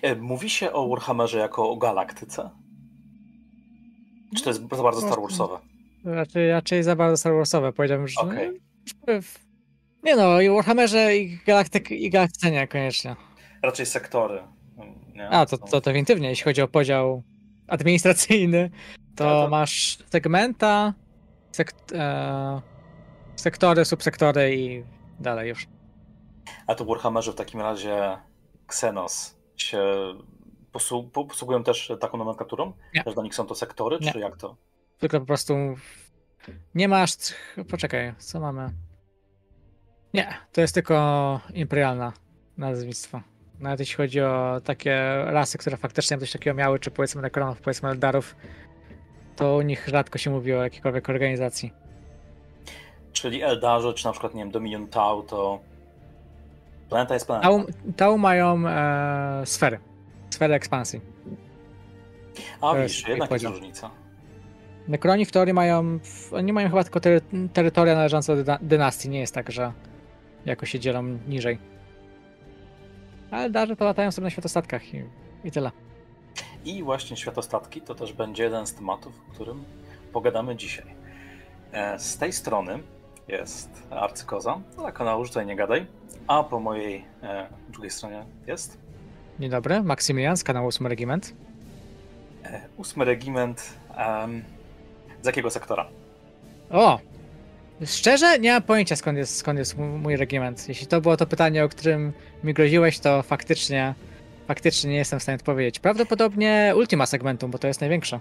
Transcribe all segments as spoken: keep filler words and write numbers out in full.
Mówi się o Warhammerze jako o galaktyce? Czy to jest za bardzo Star Warsowe? Raczej, raczej za bardzo Star Warsowe. Powiedziałbym, że... Okej. Okay. Nie no, i Warhammerze i galaktyk, i galaktyce niekoniecznie. Raczej sektory. Nie? A, to, to definitywnie. Jeśli chodzi o podział administracyjny, to, to... masz segmenta, sekt, e, sektory, subsektory i dalej już. A to w Warhammerze w takim razie Xenos się posługują też taką nomenklaturą? Nie. Też dla nich są to sektory, nie. czy jak to? Tylko po prostu nie masz... Poczekaj, co mamy? Nie, to jest tylko imperialna nazewnictwo. Nawet jeśli chodzi o takie rasy, które faktycznie coś takiego miały, czy powiedzmy Necronów, powiedzmy Eldarów, to u nich rzadko się mówi o jakiejkolwiek organizacji. Czyli Eldarzy, czy na przykład, nie wiem, Dominion Tau, to planeta jest planeta. Tau, Tau mają e, sfery. Sfery ekspansji. A to widzisz, jednak jest różnica. Necroni w teorii mają, oni mają chyba tylko tery, terytoria należące do dynastii, nie jest tak, że jakoś się dzielą niżej. Ale Eldarzy to latają sobie na światostatkach i, i tyle. I właśnie światostatki to też będzie jeden z tematów, o którym pogadamy dzisiaj. Z tej strony jest Arcykoza, dla kanału Rzucaj Nie Gadaj, a po mojej e, drugiej stronie jest... Dzień dobry, Maksymilian z kanału Ósmy Regiment. E, Ósmy Regiment... Um, z jakiego sektora? O! Szczerze nie mam pojęcia, skąd jest, skąd jest mój regiment. Jeśli to było to pytanie, o którym mi groziłeś, to faktycznie faktycznie nie jestem w stanie odpowiedzieć. Prawdopodobnie Ultima Segmentum, bo to jest największe.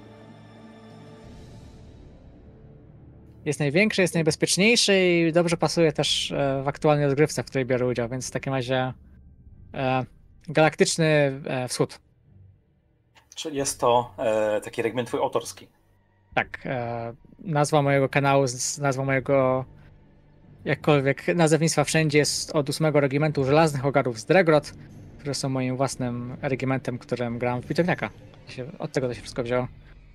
Jest największy, jest najbezpieczniejszy i dobrze pasuje też w aktualnej rozgrywce, w której biorę udział, więc w takim razie e, Galaktyczny e, Wschód. Czyli jest to e, taki regiment twój autorski. Tak. E, nazwa mojego kanału, z, nazwa mojego jakkolwiek nazewnictwa wszędzie jest od ósmego Regimentu Żelaznych Ogarów z Dregrot, które są moim własnym regimentem, którym grałem w bitewniaka. Od tego to się wszystko wzięło.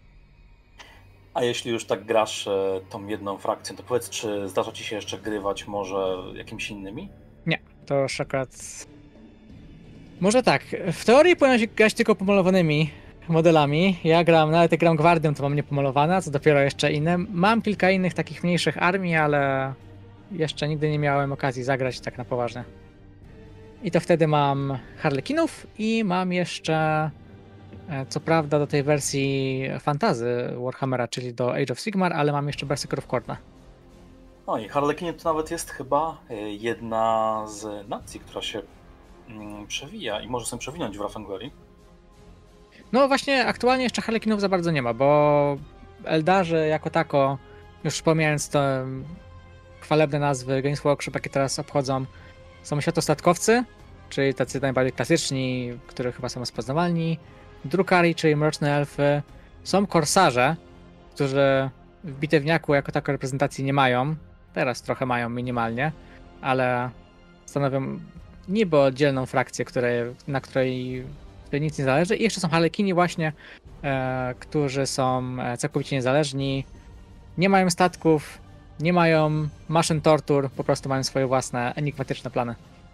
A jeśli już tak grasz e, tą jedną frakcją, to powiedz, czy zdarza ci się jeszcze grywać może jakimiś innymi? Nie, to już akurat... Może tak, w teorii powinno się grać tylko pomalowanymi modelami. Ja gram, nawet jak gram gwardią, to mam niepomalowane, co dopiero jeszcze inne. Mam kilka innych takich mniejszych armii, ale jeszcze nigdy nie miałem okazji zagrać tak na poważnie. I to wtedy mam Harlekinów i mam jeszcze, co prawda do tej wersji fantazy Warhammera, czyli do Age of Sigmar, ale mam jeszcze Berserkerów Khorna. No i Harlekiny to nawet jest chyba jedna z nacji, która się mm, przewija i może sobie przewinąć w Rafengori. No właśnie, aktualnie jeszcze Harlekinów za bardzo nie ma, bo Eldarzy jako tako, już pomijając te chwalebne nazwy Games Workshop, jakie teraz obchodzą, są światostatkowcy, czyli tacy najbardziej klasyczni, których chyba są rozpoznawalni, Drukari, czyli mroczne elfy, są korsarze, którzy w bitewniaku jako tako reprezentacji nie mają, teraz trochę mają minimalnie, ale stanowią niby oddzielną frakcję, której, na której nic nie zależy. I jeszcze są Harlekini właśnie, e, którzy są całkowicie niezależni, nie mają statków, nie mają maszyn tortur, po prostu mają swoje własne enigmatyczne plany.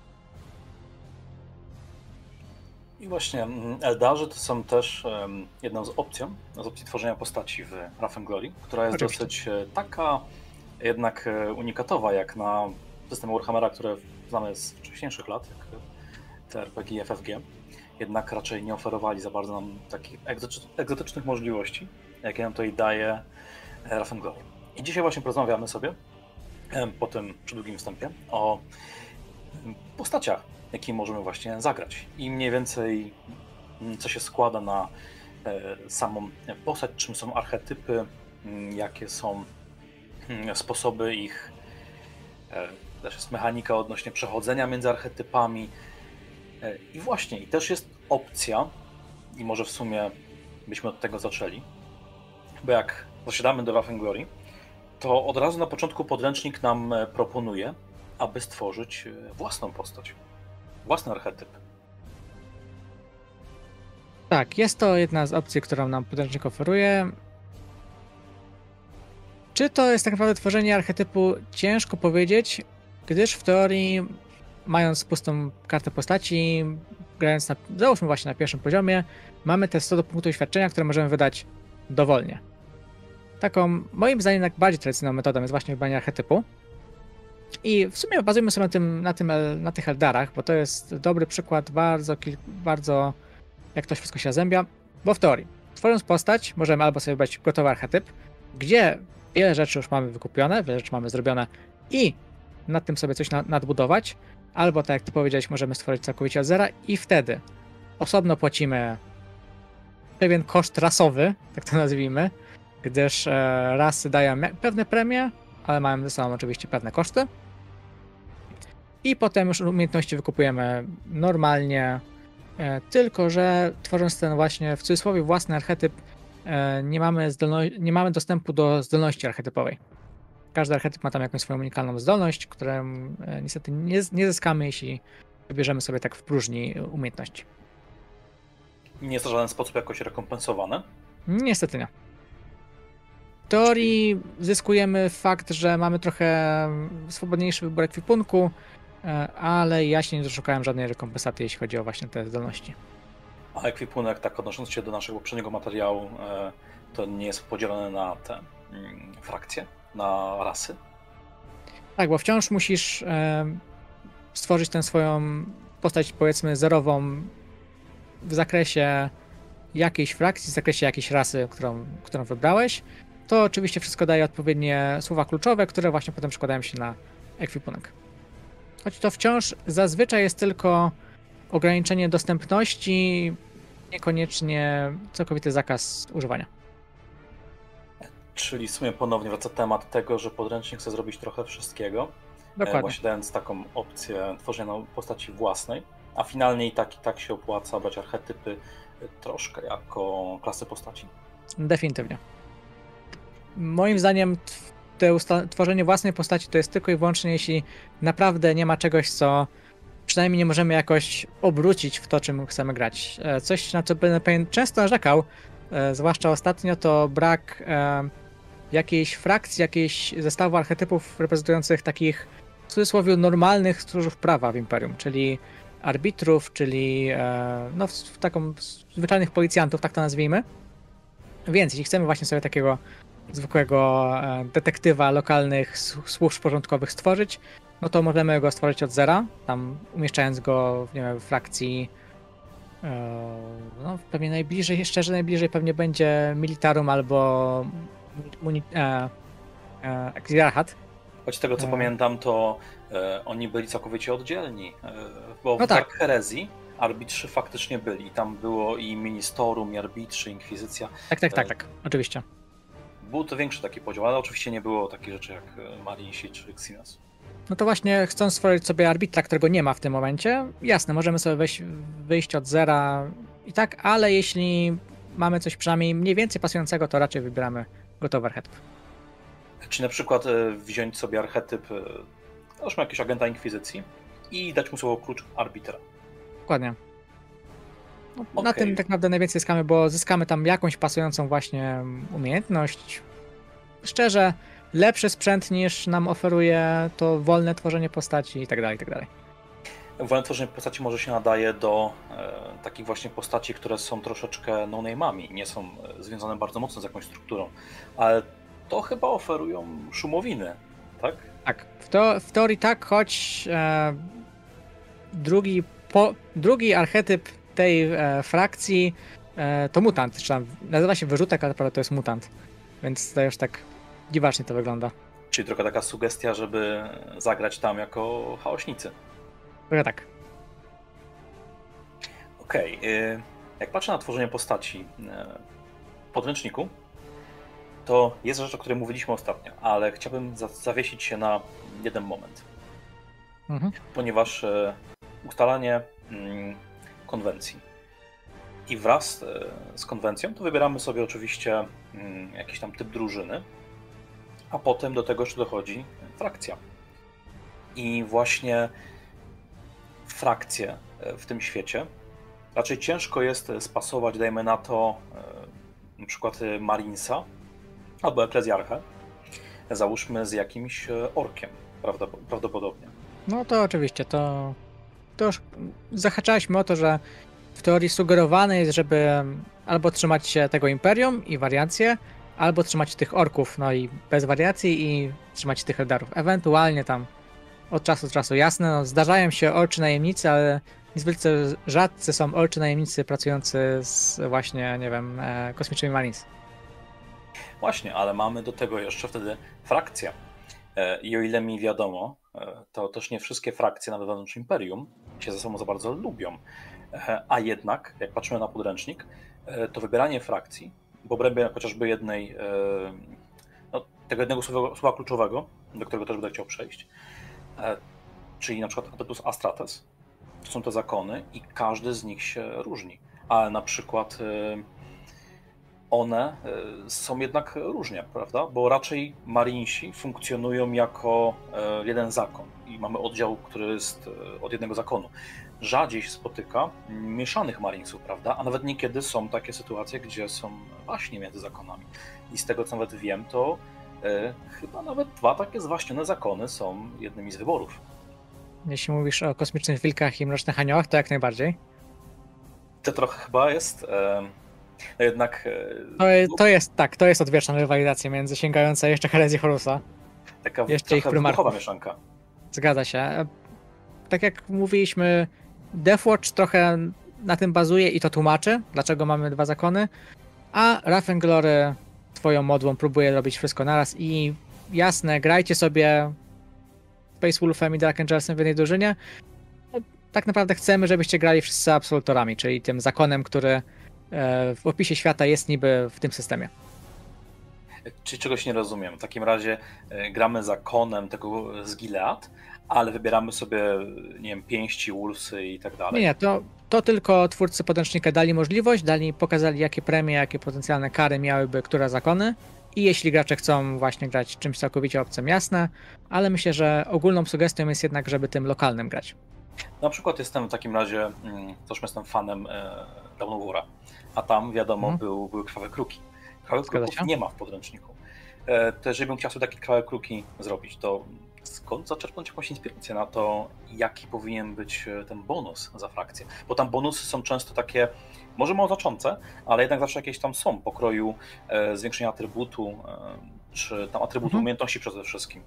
I właśnie Eldarzy to są też um, jedną z opcji, z opcji tworzenia postaci w Rafenglorii, która jest Oczywiście. dosyć taka jednak unikatowa, jak na system Warhammera, które znamy z wcześniejszych lat, jak T R P G i F F G. Jednak raczej nie oferowali za bardzo nam takich egzotycznych możliwości, jakie nam tutaj daje Rafengloria. I dzisiaj właśnie porozmawiamy sobie, po tym przedługim wstępie, o postaciach, jakie możemy właśnie zagrać. I mniej więcej co się składa na samą postać, czym są archetypy, jakie są sposoby ich, też jest mechanika odnośnie przechodzenia między archetypami. I właśnie, i też jest opcja, i może w sumie byśmy od tego zaczęli, bo jak zasiadamy do Rafenglorii, to od razu na początku podręcznik nam proponuje, aby stworzyć własną postać, własny archetyp. Tak, jest to jedna z opcji, którą nam podręcznik oferuje. Czy to jest tak naprawdę tworzenie archetypu? Ciężko powiedzieć, gdyż w teorii, mając pustą kartę postaci, grając na, załóżmy właśnie na pierwszym poziomie, mamy te sto punktów doświadczenia, które możemy wydać dowolnie. Taką, moim zdaniem, najbardziej tradycyjną metodą jest właśnie wybranie archetypu. I w sumie bazujmy sobie na, tym, na, tym, na tych Eldarach, bo to jest dobry przykład, bardzo, bardzo jak to wszystko się zazębia, bo w teorii, tworząc postać, możemy albo sobie wybrać gotowy archetyp, gdzie wiele rzeczy już mamy wykupione, wiele rzeczy mamy zrobione i nad tym sobie coś nadbudować, albo tak jak ty powiedziałeś, możemy stworzyć całkowicie od zera i wtedy osobno płacimy pewien koszt rasowy, tak to nazwijmy, gdyż e, rasy dają pewne premie, ale mają ze sobą oczywiście pewne koszty. I potem już umiejętności wykupujemy normalnie, e, tylko że tworząc ten właśnie w cudzysłowie własny archetyp, e, nie, mamy zdolno- nie mamy dostępu do zdolności archetypowej. Każdy archetyp ma tam jakąś swoją unikalną zdolność, którą e, niestety nie, nie zyskamy, jeśli wybierzemy sobie tak w próżni umiejętności. Nie jest to w żaden sposób jakoś rekompensowane? Niestety nie. W teorii zyskujemy fakt, że mamy trochę swobodniejszy wybór ekwipunku, ale ja się nie doszukałem żadnej rekompensaty, jeśli chodzi o właśnie te zdolności. A ekwipunek, tak odnosząc się do naszego poprzedniego materiału, to nie jest podzielony na te frakcje, na rasy? Tak, bo wciąż musisz stworzyć tę swoją postać, powiedzmy, zerową w zakresie jakiejś frakcji, w zakresie jakiejś rasy, którą, którą wybrałeś. To oczywiście wszystko daje odpowiednie słowa kluczowe, które właśnie potem przekładają się na ekwipunek. Choć to wciąż zazwyczaj jest tylko ograniczenie dostępności, niekoniecznie całkowity zakaz używania. Czyli w sumie ponownie wraca temat tego, że podręcznik chce zrobić trochę wszystkiego. Dokładnie. Właśnie dając taką opcję tworzenia postaci własnej, a finalnie i tak i tak się opłaca brać archetypy troszkę jako klasy postaci. Definitywnie. Moim zdaniem te usta- tworzenie własnej postaci to jest tylko i wyłącznie, jeśli naprawdę nie ma czegoś, co przynajmniej nie możemy jakoś obrócić w to, czym chcemy grać. Coś, na co będę pewien często narzekał, e, zwłaszcza ostatnio, to brak e, jakiejś frakcji, jakiejś zestawu archetypów reprezentujących takich w cudzysłowie normalnych stróżów prawa w Imperium, czyli arbitrów, czyli e, no, w, w taką zwyczajnych policjantów, tak to nazwijmy. Więc jeśli chcemy właśnie sobie takiego zwykłego e, detektywa lokalnych służb porządkowych stworzyć, no to możemy go stworzyć od zera, tam umieszczając go w, nie wiem, w frakcji e, no pewnie najbliżej, szczerze najbliżej pewnie będzie Militarum albo muni, e, e, Exarchat. Choć z tego co e... pamiętam, to e, oni byli całkowicie oddzielni, e, bo w no tak. Dark Herezji arbitrzy faktycznie byli. Tam było i Ministerum, i arbitrzy, inkwizycja. Tak, tak, tak, tak, oczywiście. Był to większy taki podział, ale oczywiście nie było takich rzeczy jak Marinesi czy Xinas. No to właśnie chcąc stworzyć sobie arbitra, którego nie ma w tym momencie, jasne, możemy sobie wejść, wyjść od zera i tak, ale jeśli mamy coś przynajmniej mniej więcej pasującego, to raczej wybieramy gotowy archetyp. Czy na przykład wziąć sobie archetyp, załóżmy jakiegoś agenta inkwizycji i dać mu słowo klucz arbitra. Dokładnie. No, okay. Na tym tak naprawdę najwięcej zyskamy, bo zyskamy tam jakąś pasującą właśnie umiejętność. Szczerze, lepszy sprzęt niż nam oferuje to wolne tworzenie postaci i tak dalej, i tak dalej. Wolne tworzenie postaci może się nadaje do e, takich właśnie postaci, które są troszeczkę no-name'ami, nie są związane bardzo mocno z jakąś strukturą, ale to chyba oferują szumowiny, tak? Tak, w, to, w teorii tak, choć e, drugi, po, drugi archetyp tej e, frakcji e, to mutant, czy tam nazywa się wyrzutek, ale naprawdę to jest mutant, więc to już tak dziwacznie to wygląda. Czyli trochę taka sugestia, żeby zagrać tam jako chaośnicy. Trochę tak. Okej, okay. Jak patrzę na tworzenie postaci w podręczniku, to jest rzecz, o której mówiliśmy ostatnio, ale chciałbym zawiesić się na jeden moment. Mhm. Ponieważ ustalanie konwencji i wraz z konwencją to wybieramy sobie oczywiście jakiś tam typ drużyny, a potem do tego jeszcze dochodzi frakcja. I właśnie frakcje w tym świecie raczej ciężko jest spasować, dajmy na to, na przykład Marinesa albo Eklezjarchę, załóżmy z jakimś orkiem, prawdopodobnie. No to oczywiście, to to już zahaczaliśmy o to, że w teorii sugerowane jest, żeby albo trzymać się tego Imperium i wariacje, albo trzymać tych orków, no i bez wariacji i trzymać tych Eldarów. Ewentualnie tam od czasu do czasu, jasne, no, zdarzają się orczy najemnicy, ale niezwykle rzadcy są orczy najemnicy pracujący z właśnie, nie wiem, e, kosmicznymi Marines. Właśnie, ale mamy do tego jeszcze wtedy frakcję. E, I o ile mi wiadomo, e, to też nie wszystkie frakcje, nawet wewnątrz Imperium, się ze sobą za bardzo lubią. E, a jednak, jak patrzymy na podręcznik, e, to wybieranie frakcji, w obrębie chociażby jednej, e, no, tego jednego słowa, słowa kluczowego, do którego też będę chciał przejść, e, czyli na przykład Adeptus Astartes, to są te zakony i każdy z nich się różni. Ale na przykład e, one są jednak różnie, prawda? Bo raczej Marinesi funkcjonują jako jeden zakon i mamy oddział, który jest od jednego zakonu. Rzadziej się spotyka mieszanych Marinesów, prawda? A nawet niekiedy są takie sytuacje, gdzie są właśnie między zakonami. I z tego, co nawet wiem, to e, chyba nawet dwa takie zwaśnione zakony są jednymi z wyborów. Jeśli mówisz o kosmicznych wilkach i mrocznych aniołach, to jak najbardziej. To trochę chyba jest... E, No jednak... To, to jest, tak, to jest odwieczna rywalizacja między sięgająca jeszcze herezji Horusa. Taka jeszcze ich prymarchów. mieszanka. Zgadza się. Tak jak mówiliśmy, Deathwatch trochę na tym bazuje i to tłumaczy, dlaczego mamy dwa zakony, a Raffenglory twoją modłą próbuje robić wszystko naraz i jasne, grajcie sobie Space Wolfem i Dark Angelsem w jednej drużynie. Tak naprawdę chcemy, żebyście grali wszyscy absolutorami, czyli tym zakonem, który w opisie świata jest niby w tym systemie. Czyli czegoś nie rozumiem. W takim razie gramy zakonem tego z Gilead, ale wybieramy sobie, nie wiem, pięści, wolfsy i tak dalej. Nie, nie, to, to tylko twórcy podręcznika dali możliwość, dali, pokazali jakie premie, jakie potencjalne kary miałyby które zakony i jeśli gracze chcą właśnie grać czymś całkowicie obcym, jasne, ale myślę, że ogólną sugestią jest jednak, żeby tym lokalnym grać. Na przykład jestem w takim razie, też jestem fanem Dawn of War'a, a tam wiadomo mhm. był, były krwawe kruki. Krwawych kruków nie ma w podręczniku. To jeżeli bym chciał sobie takie krwawe kruki zrobić, to skąd zaczerpnąć jakąś inspirację na to, jaki powinien być ten bonus za frakcję? Bo tam bonusy są często takie, może mało znaczące, ale jednak zawsze jakieś tam są, pokroju e, zwiększenia atrybutu, e, czy tam atrybutu mhm. umiejętności przede wszystkim.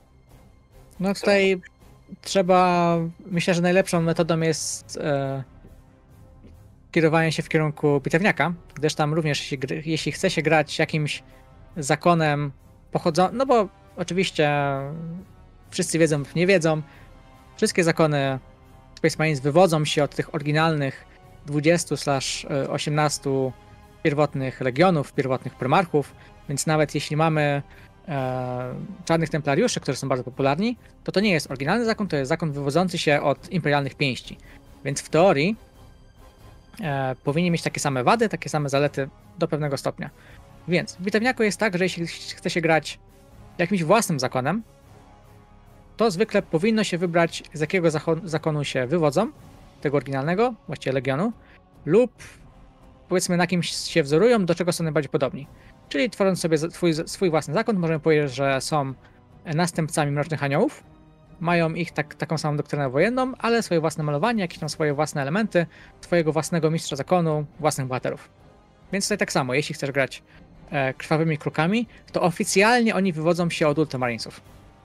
No tutaj trzeba, myślę, że najlepszą metodą jest e, kierowanie się w kierunku bitewniaka, gdyż tam również jeśli, jeśli chce się grać jakimś zakonem pochodzącym, no bo oczywiście wszyscy wiedzą lub nie wiedzą, wszystkie zakony Space Marines wywodzą się od tych oryginalnych dwudziestu osiemnastu pierwotnych legionów, pierwotnych prymarchów, więc nawet jeśli mamy e, czarnych templariuszy, którzy są bardzo popularni, to to nie jest oryginalny zakon, to jest zakon wywodzący się od imperialnych pięści. Więc w teorii e, powinien mieć takie same wady, takie same zalety do pewnego stopnia. Więc w bitewniaku jest tak, że jeśli chce się grać jakimś własnym zakonem, to zwykle powinno się wybrać, z jakiego zakonu się wywodzą, tego oryginalnego, właściwie legionu, lub powiedzmy na kimś się wzorują, do czego są najbardziej podobni. Czyli tworząc sobie swój, swój własny zakon, możemy powiedzieć, że są następcami Mrocznych Aniołów, mają ich tak, taką samą doktrynę wojenną, ale swoje własne malowanie, jakieś tam swoje własne elementy, swojego własnego mistrza zakonu, własnych bohaterów. Więc tutaj tak samo, jeśli chcesz grać e, krwawymi krukami, to oficjalnie oni wywodzą się od Ultramarinesów.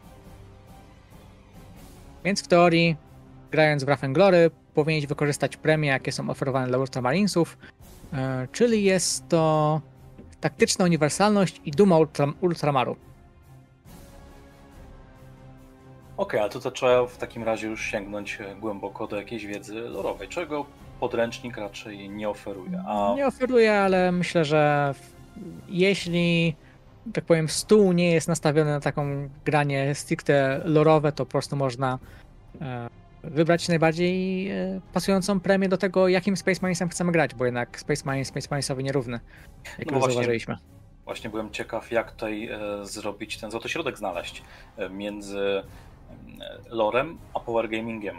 Więc w teorii, grając w Raffenglory, powinieneś wykorzystać premie, jakie są oferowane dla Ultramarinesów, yy, czyli jest to taktyczna uniwersalność i duma ultra, Ultramaru. Okej, okay, ale to, to trzeba w takim razie już sięgnąć głęboko do jakiejś wiedzy lorowej, czego podręcznik raczej nie oferuje. A... Nie oferuje, ale myślę, że jeśli, tak powiem, stół nie jest nastawiony na taką granie stricte lorowe, to po prostu można e, wybrać najbardziej e, pasującą premię do tego, jakim Space Marinesem chcemy grać, bo jednak Space Marines Space Marinesowi nierówny, jak no już zauważyliśmy. Właśnie byłem ciekaw, jak tutaj e, zrobić ten złoty środek znaleźć e, między e, lorem a power gamingiem.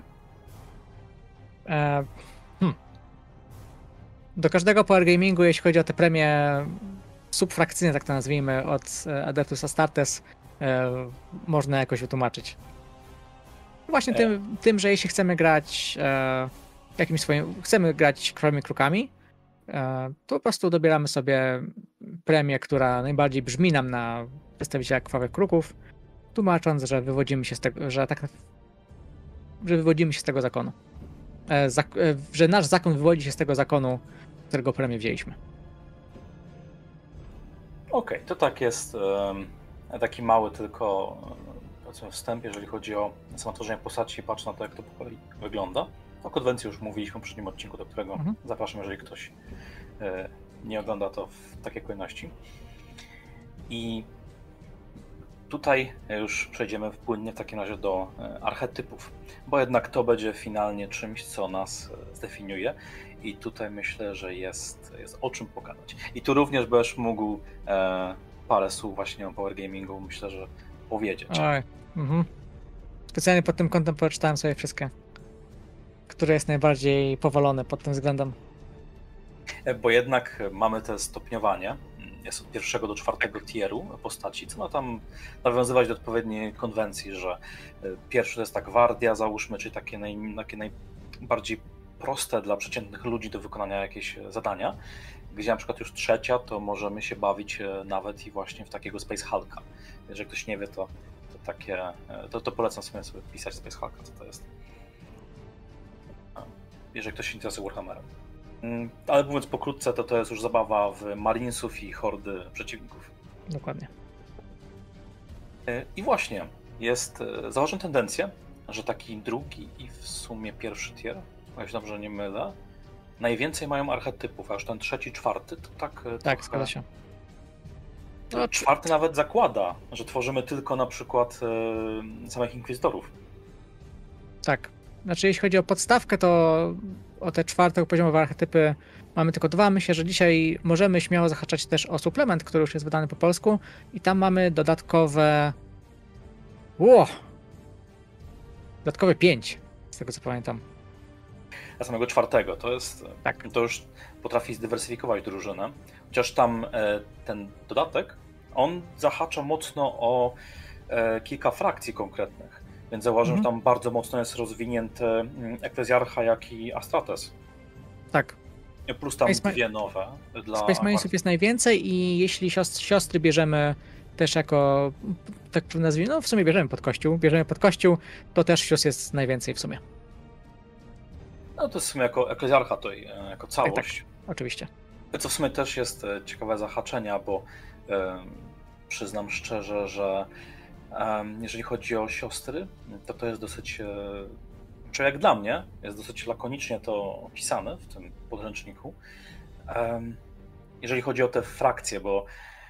E, hmm. Do każdego power gamingu, jeśli chodzi o te premie subfrakcyjne, tak to nazwijmy, od Adeptus Astartes, e, można jakoś wytłumaczyć. Właśnie tym, tym, że jeśli chcemy grać e, jakimś swoim, chcemy grać krwawymi krukami, e, to po prostu dobieramy sobie premię, która najbardziej brzmi nam na przedstawiciela krwawych kruków, tłumacząc, że wywodzimy się z tego, że tak, że wywodzimy się z tego zakonu. E, zak e, że nasz zakon wywodzi się z tego zakonu, którego premię wzięliśmy. Okej, okay, to tak jest um, taki mały tylko um, wstęp, jeżeli chodzi o samo tworzenie postaci i patrz na to, jak to po kolei wygląda. O konwencji już mówiliśmy w poprzednim odcinku, do którego mhm. zapraszam, jeżeli ktoś e, nie ogląda to w takiej kolejności. I tutaj już przejdziemy płynnie w takim razie do e, archetypów, bo jednak to będzie finalnie czymś, co nas e, zdefiniuje. I tutaj myślę, że jest, jest o czym pogadać. I tu również będziesz mógł e, parę słów właśnie o Power Gamingu, myślę, że powiedzieć. Oj, mhm. Specjalnie pod tym kątem przeczytałem sobie wszystkie, które jest najbardziej powalone pod tym względem. E, bo jednak mamy te stopniowanie, jest od pierwszego do czwartego tieru postaci, co ma tam nawiązywać do odpowiedniej konwencji, że pierwszy to jest ta gwardia, załóżmy, czyli takie, naj, takie najbardziej proste dla przeciętnych ludzi do wykonania jakieś zadania, gdzie na przykład już trzecia, to możemy się bawić nawet i właśnie w takiego Space Hulka. Jeżeli ktoś nie wie, to, to takie, to, to polecam sobie, sobie pisać Space Hulka, co to jest. Jeżeli ktoś się interesuje Warhammerem. Ale mówiąc pokrótce, to to jest już zabawa w Marinesów i hordy przeciwników. Dokładnie. I właśnie, jest, zauważam tendencję, że taki drugi i w sumie pierwszy tier, o się dobrze nie mylę, najwięcej mają archetypów, a już ten trzeci, czwarty to tak... Tak, zgadza się. No, czwarty nawet zakłada, że tworzymy tylko na przykład e, samych inkwizytorów. Tak. Znaczy jeśli chodzi o podstawkę, to o te czwartopoziomowe archetypy mamy tylko dwa. Myślę, że dzisiaj możemy śmiało zahaczać też o suplement, który już jest wydany po polsku i tam mamy dodatkowe... Ło! Dodatkowe pięć, z tego co pamiętam. A samego czwartego to jest... Tak. To już potrafi zdywersyfikować drużynę. Chociaż tam e, ten dodatek, on zahacza mocno o e, kilka frakcji konkretnych. Więc zauważyłem, mhm. że tam bardzo mocno jest rozwinięty Eklezjarcha, jak i Astrates. Tak. Plus tam Space dwie nowe. Dla Space Marinesów jest najwięcej i jeśli siostry, siostry bierzemy też jako, tak nazwijmy, no w sumie bierzemy pod kościół, bierzemy pod kościół, to też sióstr jest najwięcej w sumie. No to jest w sumie jako Eklezjarcha to jako całość. Tak, tak, oczywiście. Co w sumie też jest ciekawe zahaczenia, bo e, przyznam szczerze, że e, jeżeli chodzi o siostry, to to jest dosyć, e, czy jak dla mnie, jest dosyć lakonicznie to opisane w tym podręczniku. E, jeżeli chodzi o te frakcje, bo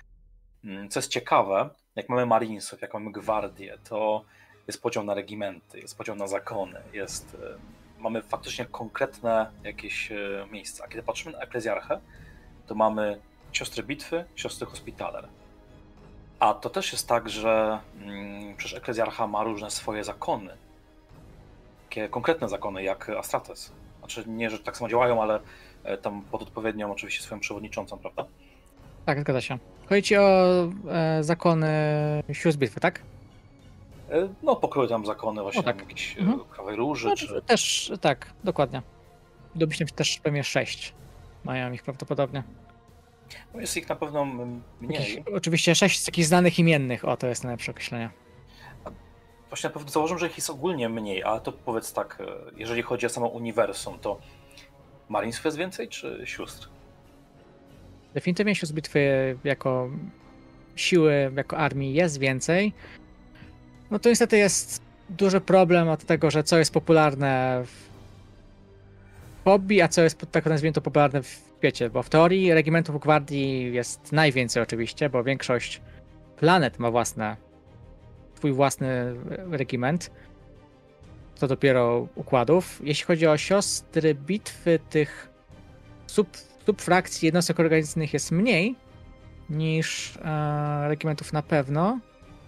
co jest ciekawe, jak mamy Marinesów, jak mamy Gwardię, to jest podział na regimenty, jest podział na zakony, jest, mamy faktycznie konkretne jakieś miejsca. A kiedy patrzymy na Eklezjarchę, to mamy siostry bitwy, siostry hospitaler. A to też jest tak, że mm, przecież Eklezjarcha ma różne swoje zakony. Takie konkretne zakony, jak Astrates. Znaczy nie, że tak samo działają, ale tam pod odpowiednią oczywiście swoją przewodniczącą, prawda? Tak, zgadza się. Chodzi ci o e, zakony sióstr bitwy, tak? No, pokroju tam zakony właśnie, o, tak. Jakieś mhm. Krawej Róży, no, czy... Też, tak, dokładnie. Domyślam się też pewnie sześć. Mają ich prawdopodobnie. No jest ich na pewno mniej. Jakich, oczywiście sześć z takich znanych imiennych, o to jest najlepsze określenie. Właśnie na pewno założę, że ich jest ogólnie mniej, ale to powiedz tak, jeżeli chodzi o samo uniwersum, to Marinesów jest więcej, czy sióstr? Definitywnie sióstr bitwy jako siły, jako armii jest więcej. No to niestety jest duży problem od tego, że co jest popularne w hobby, a co jest, tak nazwijmy to, popularne w świecie, bo w teorii regimentów gwardii jest najwięcej oczywiście, bo większość planet ma własne, swój własny regiment, to dopiero układów. Jeśli chodzi o siostry bitwy, tych sub, subfrakcji jednostek organizacyjnych jest mniej niż e, regimentów na pewno,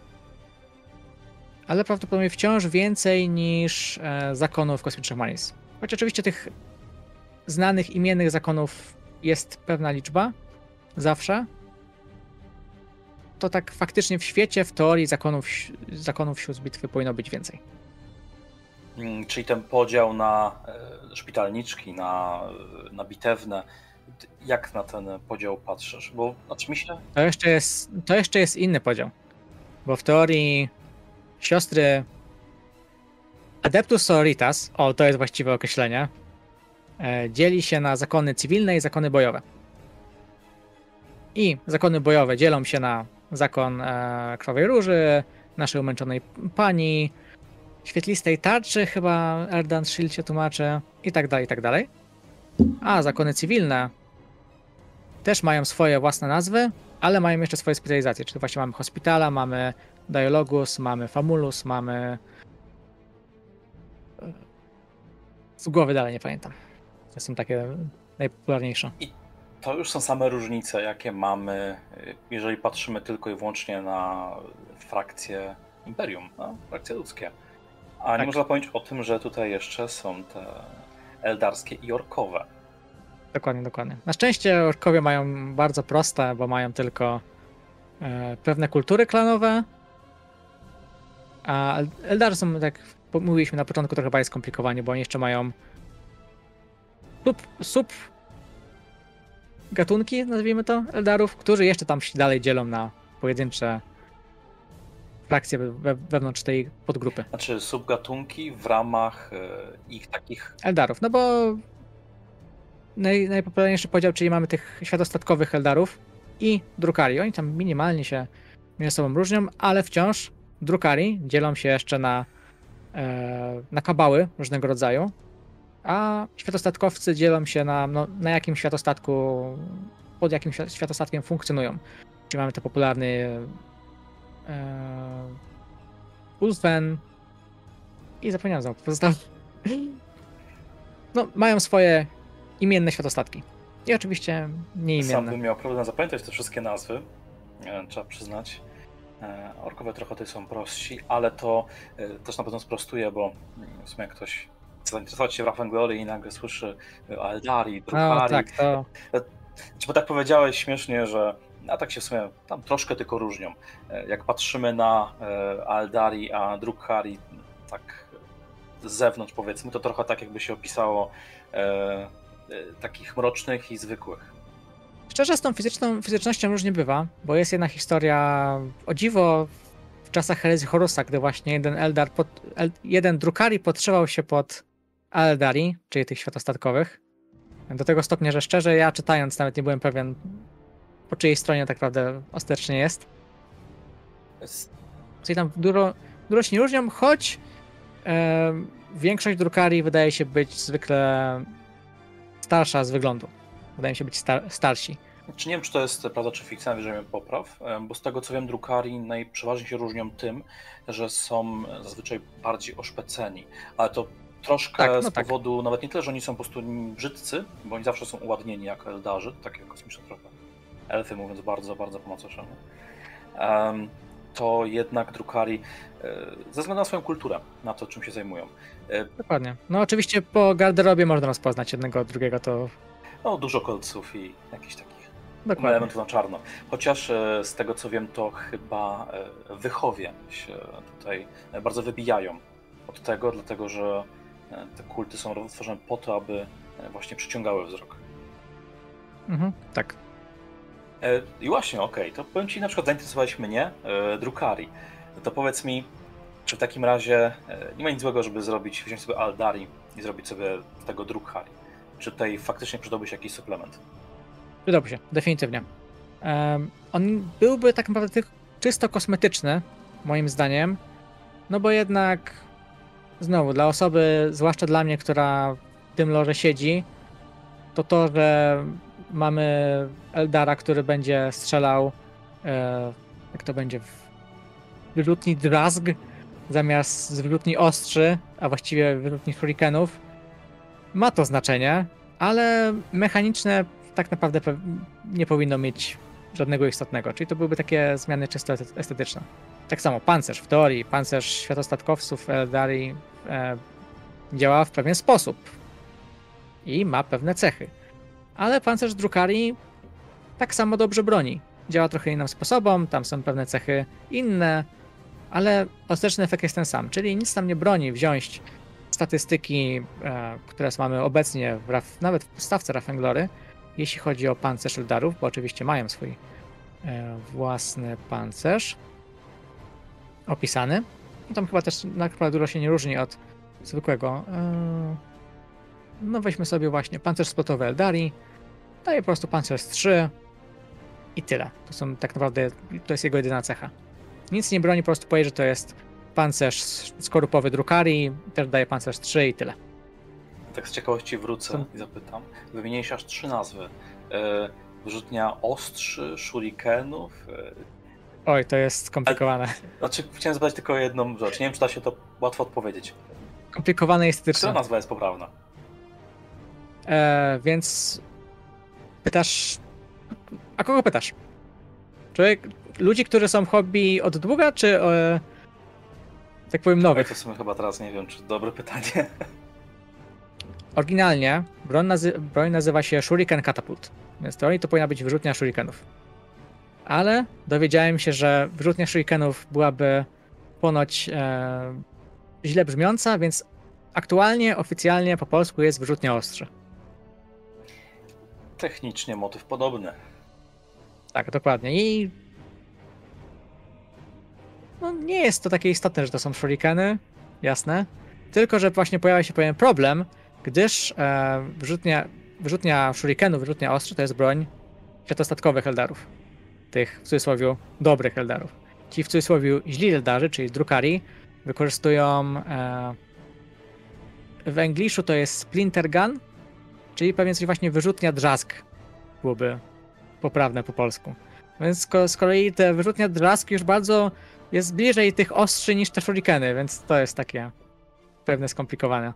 ale prawdopodobnie wciąż więcej niż e, zakonów kosmicznych Marines. Choć oczywiście tych znanych, imiennych zakonów jest pewna liczba, zawsze, to tak faktycznie w świecie, w teorii zakonów, zakonów sióstr bitwy powinno być więcej. Czyli ten podział na szpitalniczki, na, na bitewne, jak na ten podział patrzysz? Bo znaczy mi się... To jeszcze jest, to jeszcze jest inny podział, bo w teorii siostry Adeptus Sororitas, o to jest właściwe określenie, dzieli się na zakony cywilne i zakony bojowe. I zakony bojowe dzielą się na zakon e, Krwawej Róży, naszej umęczonej pani, świetlistej tarczy, chyba Erdan Shield się tłumaczy, i tak dalej, i tak dalej. A zakony cywilne też mają swoje własne nazwy, ale mają jeszcze swoje specjalizacje, czyli właśnie mamy Hospitala, mamy Dialogus, mamy Famulus, mamy... Z głowy dalej nie pamiętam. To są takie najpopularniejsze. I to już są same różnice, jakie mamy, jeżeli patrzymy tylko i wyłącznie na frakcje Imperium, na frakcje ludzkie. A tak. Nie można zapomnieć o tym, że tutaj jeszcze są te eldarskie i orkowe. Dokładnie, dokładnie. Na szczęście orkowie mają bardzo proste, bo mają tylko e, pewne kultury klanowe, a Eldarzy są, tak jak mówiliśmy na początku, trochę bardziej skomplikowani, bo oni jeszcze mają sub, sub gatunki, nazwijmy to, Eldarów, którzy jeszcze tam się dalej dzielą na pojedyncze frakcje we, wewnątrz tej podgrupy. Znaczy subgatunki w ramach e, ich takich... Eldarów, no bo naj, najpopularniejszy podział, czyli mamy tych światostatkowych Eldarów i Drukari. Oni tam minimalnie się między sobą różnią, ale wciąż Drukari dzielą się jeszcze na, e, na kabały różnego rodzaju, a światostatkowcy dzielą się na, no, na jakim światostatku, pod jakim światostatkiem funkcjonują. Czyli mamy te popularny e, Ulfen i zapomniałem znowu, pozostał. No, mają swoje imienne światostatki. I oczywiście nieimienne. Sam bym miał problem zapamiętać te wszystkie nazwy, trzeba przyznać. Orkowie trochę tutaj są prostsi, ale to też na pewno sprostuje, bo w sumie jak ktoś chce zainteresować się w Rafen Glory i nagle słyszy o Eldari, Drukari. No, tak, to... Bo tak powiedziałeś śmiesznie, że a tak się w sumie tam troszkę tylko różnią. Jak patrzymy na Eldari, a Drukhari tak z zewnątrz powiedzmy, to trochę tak jakby się opisało e, takich mrocznych i zwykłych. Szczerze, z tą fizyczną, fizycznością różnie bywa, bo jest jedna historia, o dziwo, w czasach herezji Horusa, gdy właśnie jeden Eldar, pod, el, jeden Drukhari podszywał się pod Eldari, czyli tych światostatkowych. Do tego stopnia, że szczerze, ja czytając nawet nie byłem pewien, po czyjej stronie tak naprawdę ostatecznie jest. Czyli tam dużo, dużo się nie różnią, choć e, większość Drukhari wydaje się być zwykle starsza z wyglądu. Wydaje mi się być star starsi. Czy nie wiem, czy to jest prawda, czy fikcja, najwyżej mnie popraw, bo z tego co wiem, Drukhari najprzeważniej się różnią tym, że są zazwyczaj bardziej oszpeceni, ale to troszkę tak, no z powodu, tak. Nawet nie tyle, że oni są po prostu brzydcy, bo oni zawsze są uładnieni jako Eldarzy, takie kosmiczne trochę elfy, mówiąc bardzo, bardzo po macoszemu, um, to jednak Drukhari ze względu na swoją kulturę, na to, czym się zajmują. Dokładnie. No oczywiście po garderobie można rozpoznać jednego od drugiego, to... No, dużo kolców i jakichś takich Dokładnie. elementów na czarno. Chociaż z tego co wiem, to chyba wychowie się tutaj bardzo wybijają od tego, dlatego że te kulty są tworzone po to, aby właśnie przyciągały wzrok. Mhm, tak. I właśnie, okej, okay, to powiem Ci, na przykład zainteresowałeś mnie Drukhari. To powiedz mi, czy w takim razie nie ma nic złego, żeby zrobić, wziąć sobie Eldari i zrobić sobie z tego Drukhari? Czy tutaj faktycznie przydałby się jakiś suplement? Przydałby się, definitywnie. Um, on byłby tak naprawdę czysto kosmetyczny, moim zdaniem, no bo jednak znowu, dla osoby, zwłaszcza dla mnie, która w tym lore siedzi, to to, że mamy Eldara, który będzie strzelał, e, jak to będzie, w wyrzutni drazg zamiast z wyrzutni ostrzy, a właściwie wyrzutni shurikenów, ma to znaczenie, ale mechaniczne tak naprawdę nie powinno mieć żadnego istotnego, czyli to byłyby takie zmiany czysto estetyczne. Tak samo pancerz w teorii, pancerz światostatkowców Eldari e, działa w pewien sposób i ma pewne cechy, ale pancerz Drukhari tak samo dobrze broni. Działa trochę innym sposobem, tam są pewne cechy inne, ale ostateczny efekt jest ten sam, czyli nic tam nie broni wziąć statystyki, e, które mamy obecnie w Raf, nawet w podstawce Rafenglory, jeśli chodzi o pancerz Eldarów, bo oczywiście mają swój e, własny pancerz opisany. I tam chyba też naprawdę dużo się nie różni od zwykłego. E, no weźmy sobie właśnie pancerz spotowy Eldarii, daje po prostu pancerz trzy i tyle. To są tak naprawdę, to jest jego jedyna cecha. Nic nie broni, po prostu powie, że to jest pancerz skorupowy Drukhari, też daje pancerz trzy i tyle. Tak z ciekawości wrócę Co? i zapytam. Wymieniłeś aż trzy nazwy. E, wyrzutnia ostrzy, shurikenów. E, Oj, to jest skomplikowane. znaczy, chciałem zadać tylko jedną rzecz. Nie wiem, czy da się to łatwo odpowiedzieć. Komplikowane jest Która stycznie. nazwa jest poprawna? E, więc pytasz... A kogo pytasz? Człowiek, ludzi, którzy są w hobby od długa, czy e, tak powiem Oj, nowych? to w sumie chyba teraz nie wiem, czy dobre pytanie. Oryginalnie broń, nazy broń nazywa się Shuriken Catapult, więc teorii to powinna być wyrzutnia shurikenów. Ale dowiedziałem się, że wyrzutnia shurikenów byłaby ponoć e, źle brzmiąca, więc aktualnie, oficjalnie po polsku jest wyrzutnia ostrzy. Technicznie motyw podobny. Tak, dokładnie. I no, nie jest to takie istotne, że to są shurikeny, jasne. Tylko, że właśnie pojawia się pewien problem, gdyż e, wyrzutnia, wyrzutnia shurikenów, wyrzutnia ostrzy to jest broń światostatkowych Eldarów. Tych w cudzysłowie dobrych Eldarów. Ci w cudzysłowie źli Eldarzy, czyli Drukhari, wykorzystują e, w Engliszu to jest Splinter Gun, czyli pewnie coś właśnie wyrzutnia drzask byłoby poprawne po polsku. Więc z kolei te wyrzutnia drzask już bardzo jest bliżej tych ostrzy niż te shurikeny, więc to jest takie pewne skomplikowane.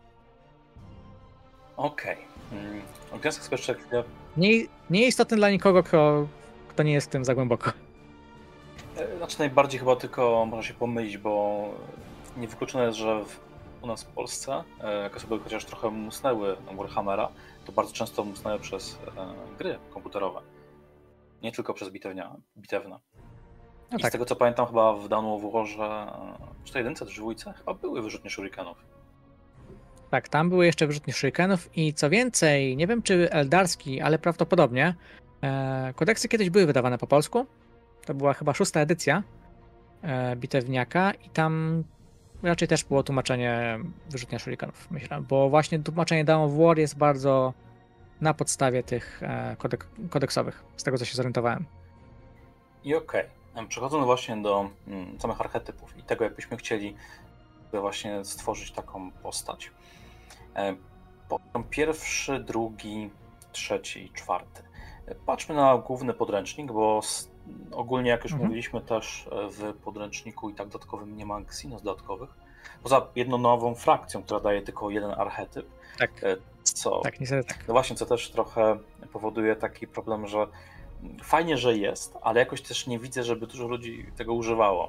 Okej. Okay. Mm, wniosek z pierwszej chwili. Nie, nie istotne dla nikogo, kto, kto nie jest w tym za głęboko. Znaczy najbardziej chyba tylko można się pomylić, bo niewykluczone jest, że w, u nas w Polsce, jak osoby chociaż trochę musnęły Warhammera, to bardzo często musnęły przez e, gry komputerowe. Nie tylko przez bitewnia, bitewne. No I tak. z tego co pamiętam chyba w Dawn of Warze, czy to jedynce, czy dwójce, chyba były wyrzutnie shurikenów. Tak, tam były jeszcze wyrzutnie shurikenów i co więcej, nie wiem czy eldarski, ale prawdopodobnie e, kodeksy kiedyś były wydawane po polsku. To była chyba szósta edycja e, bitewniaka i tam raczej też było tłumaczenie wyrzutnia shurikenów, myślę, bo właśnie tłumaczenie Dawn of War jest bardzo na podstawie tych e, kodek kodeksowych, z tego co się zorientowałem. I okej, okay. Przechodząc właśnie do mm, samych archetypów i tego, jakbyśmy chcieli właśnie stworzyć taką postać. E, poziom pierwszy, drugi, trzeci, czwarty. E, patrzmy na główny podręcznik, bo z, ogólnie jak już mhm. mówiliśmy też w podręczniku i tak dodatkowym nie ma Xynos dodatkowych. Poza jedną nową frakcją, która daje tylko jeden archetyp. Tak, e, co, tak niestety tak. No właśnie, co też trochę powoduje taki problem, że fajnie, że jest, ale jakoś też nie widzę, żeby dużo ludzi tego używało.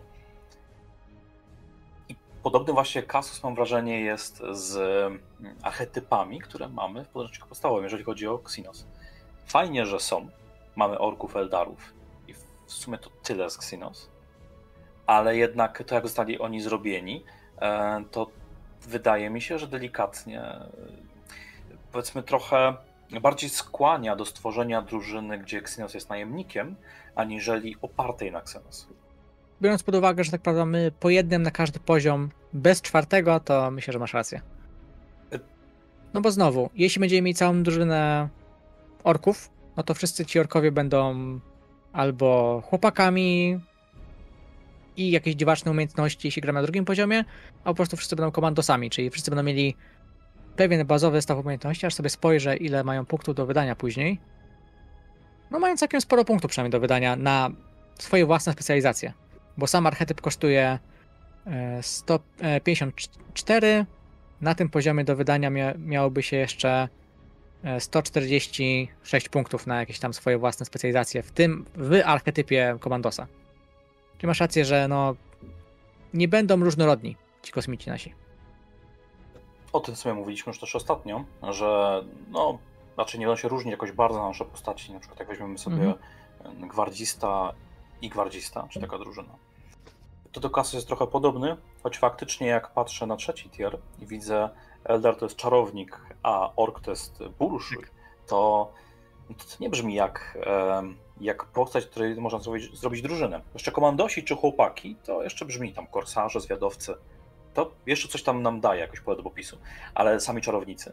I podobny właśnie kasus, mam wrażenie, jest z archetypami, które mamy w podręczniku podstawowym, jeżeli chodzi o Xynos. Fajnie, że są. Mamy orków, eldarów i w sumie to tyle z Xynos, ale jednak to, jak zostali oni zrobieni, to wydaje mi się, że delikatnie, powiedzmy trochę bardziej skłania do stworzenia drużyny, gdzie Xynos jest najemnikiem, aniżeli opartej na Xynos. Biorąc pod uwagę, że tak naprawdę my po jednym na każdy poziom, bez czwartego, to myślę, że masz rację. No bo znowu, jeśli będziemy mieli całą drużynę orków, no to wszyscy ci orkowie będą albo chłopakami i jakieś dziwaczne umiejętności, jeśli gramy na drugim poziomie, a po prostu wszyscy będą komandosami, czyli wszyscy będą mieli pewien bazowy zestaw umiejętności, aż sobie spojrzę, ile mają punktów do wydania później. No mają całkiem sporo punktów przynajmniej do wydania na swoje własne specjalizacje, bo sam archetyp kosztuje sto pięćdziesiąt cztery, na tym poziomie do wydania mia miałoby się jeszcze sto czterdzieści sześć punktów na jakieś tam swoje własne specjalizacje, w tym w archetypie komandosa. Czyli masz rację, że no nie będą różnorodni ci kosmici nasi. O tym sobie mówiliśmy już też ostatnio, że no raczej nie będą się różnić jakoś bardzo na nasze postaci. Na przykład jak weźmiemy sobie mhm. gwardzista i gwardzista, czy taka drużyna. To do klasy jest trochę podobny, choć faktycznie jak patrzę na trzeci tier i widzę Eldar to jest czarownik, a ork to jest bullshit, to, to nie brzmi jak, jak postać, której można zrobić, zrobić drużynę. Jeszcze komandosi czy chłopaki, to jeszcze brzmi tam korsarze, zwiadowcy. To jeszcze coś tam nam daje, jakoś pole do popisu. Ale sami czarownicy.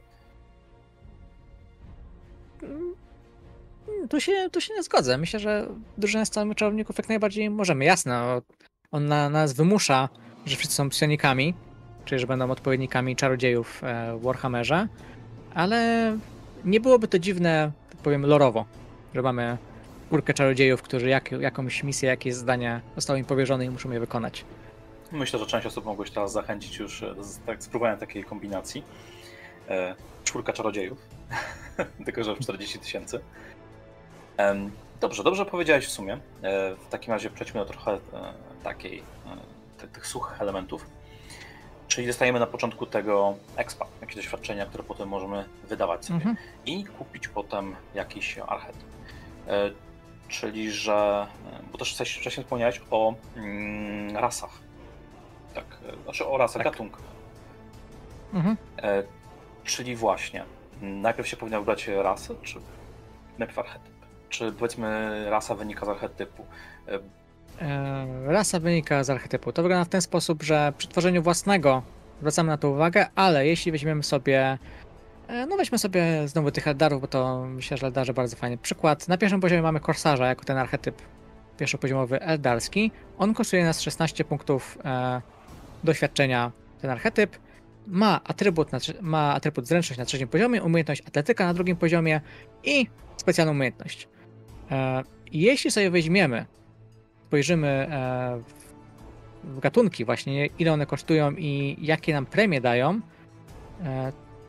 Tu się, tu się nie zgodzę. Myślę, że drużynę z całych czarowników jak najbardziej możemy. Jasne, on na nas wymusza, że wszyscy są psionikami, czyli że będą odpowiednikami czarodziejów w Warhammerze, ale nie byłoby to dziwne, tak powiem, lorowo, że mamy czwórkę czarodziejów, którzy jak, jakąś misję, jakieś zadanie zostało im powierzone i muszą je wykonać. Myślę, że część osób mogłeś teraz zachęcić już do tak, spróbowania takiej kombinacji. E, czwórka czarodziejów, tylko że w czterdzieści tysięcy. E, dobrze, dobrze powiedziałeś w sumie. E, w takim razie przejdźmy do trochę e, takiej, e, te, tych suchych elementów. Czyli dostajemy na początku tego expa, jakieś doświadczenia, które potem możemy wydawać sobie mhm. i kupić potem jakiś archetyp. E, czyli, że, bo też wcześniej wspomniałeś o mm, rasach. Tak, znaczy o rasach, tak. Gatunkach. Mhm. E, czyli właśnie, najpierw się powinna wybrać rasę, czy najpierw archetyp? Czy powiedzmy rasa wynika z archetypu? E, e, rasa wynika z archetypu. To wygląda w ten sposób, że przy tworzeniu własnego zwracamy na to uwagę, ale jeśli weźmiemy sobie, e, no weźmy sobie znowu tych Eldarów, bo to myślę, że Eldarzy bardzo fajny przykład. Na pierwszym poziomie mamy korsarza jako ten archetyp pierwszopoziomowy eldarski. On kosztuje nas szesnaście punktów e, doświadczenia, ten archetyp. Ma atrybut, na, ma atrybut zręczność na trzecim poziomie, umiejętność atletyka na drugim poziomie i specjalną umiejętność. E, jeśli sobie weźmiemy, spojrzymy e, w, w gatunki właśnie, ile one kosztują i jakie nam premie dają, e,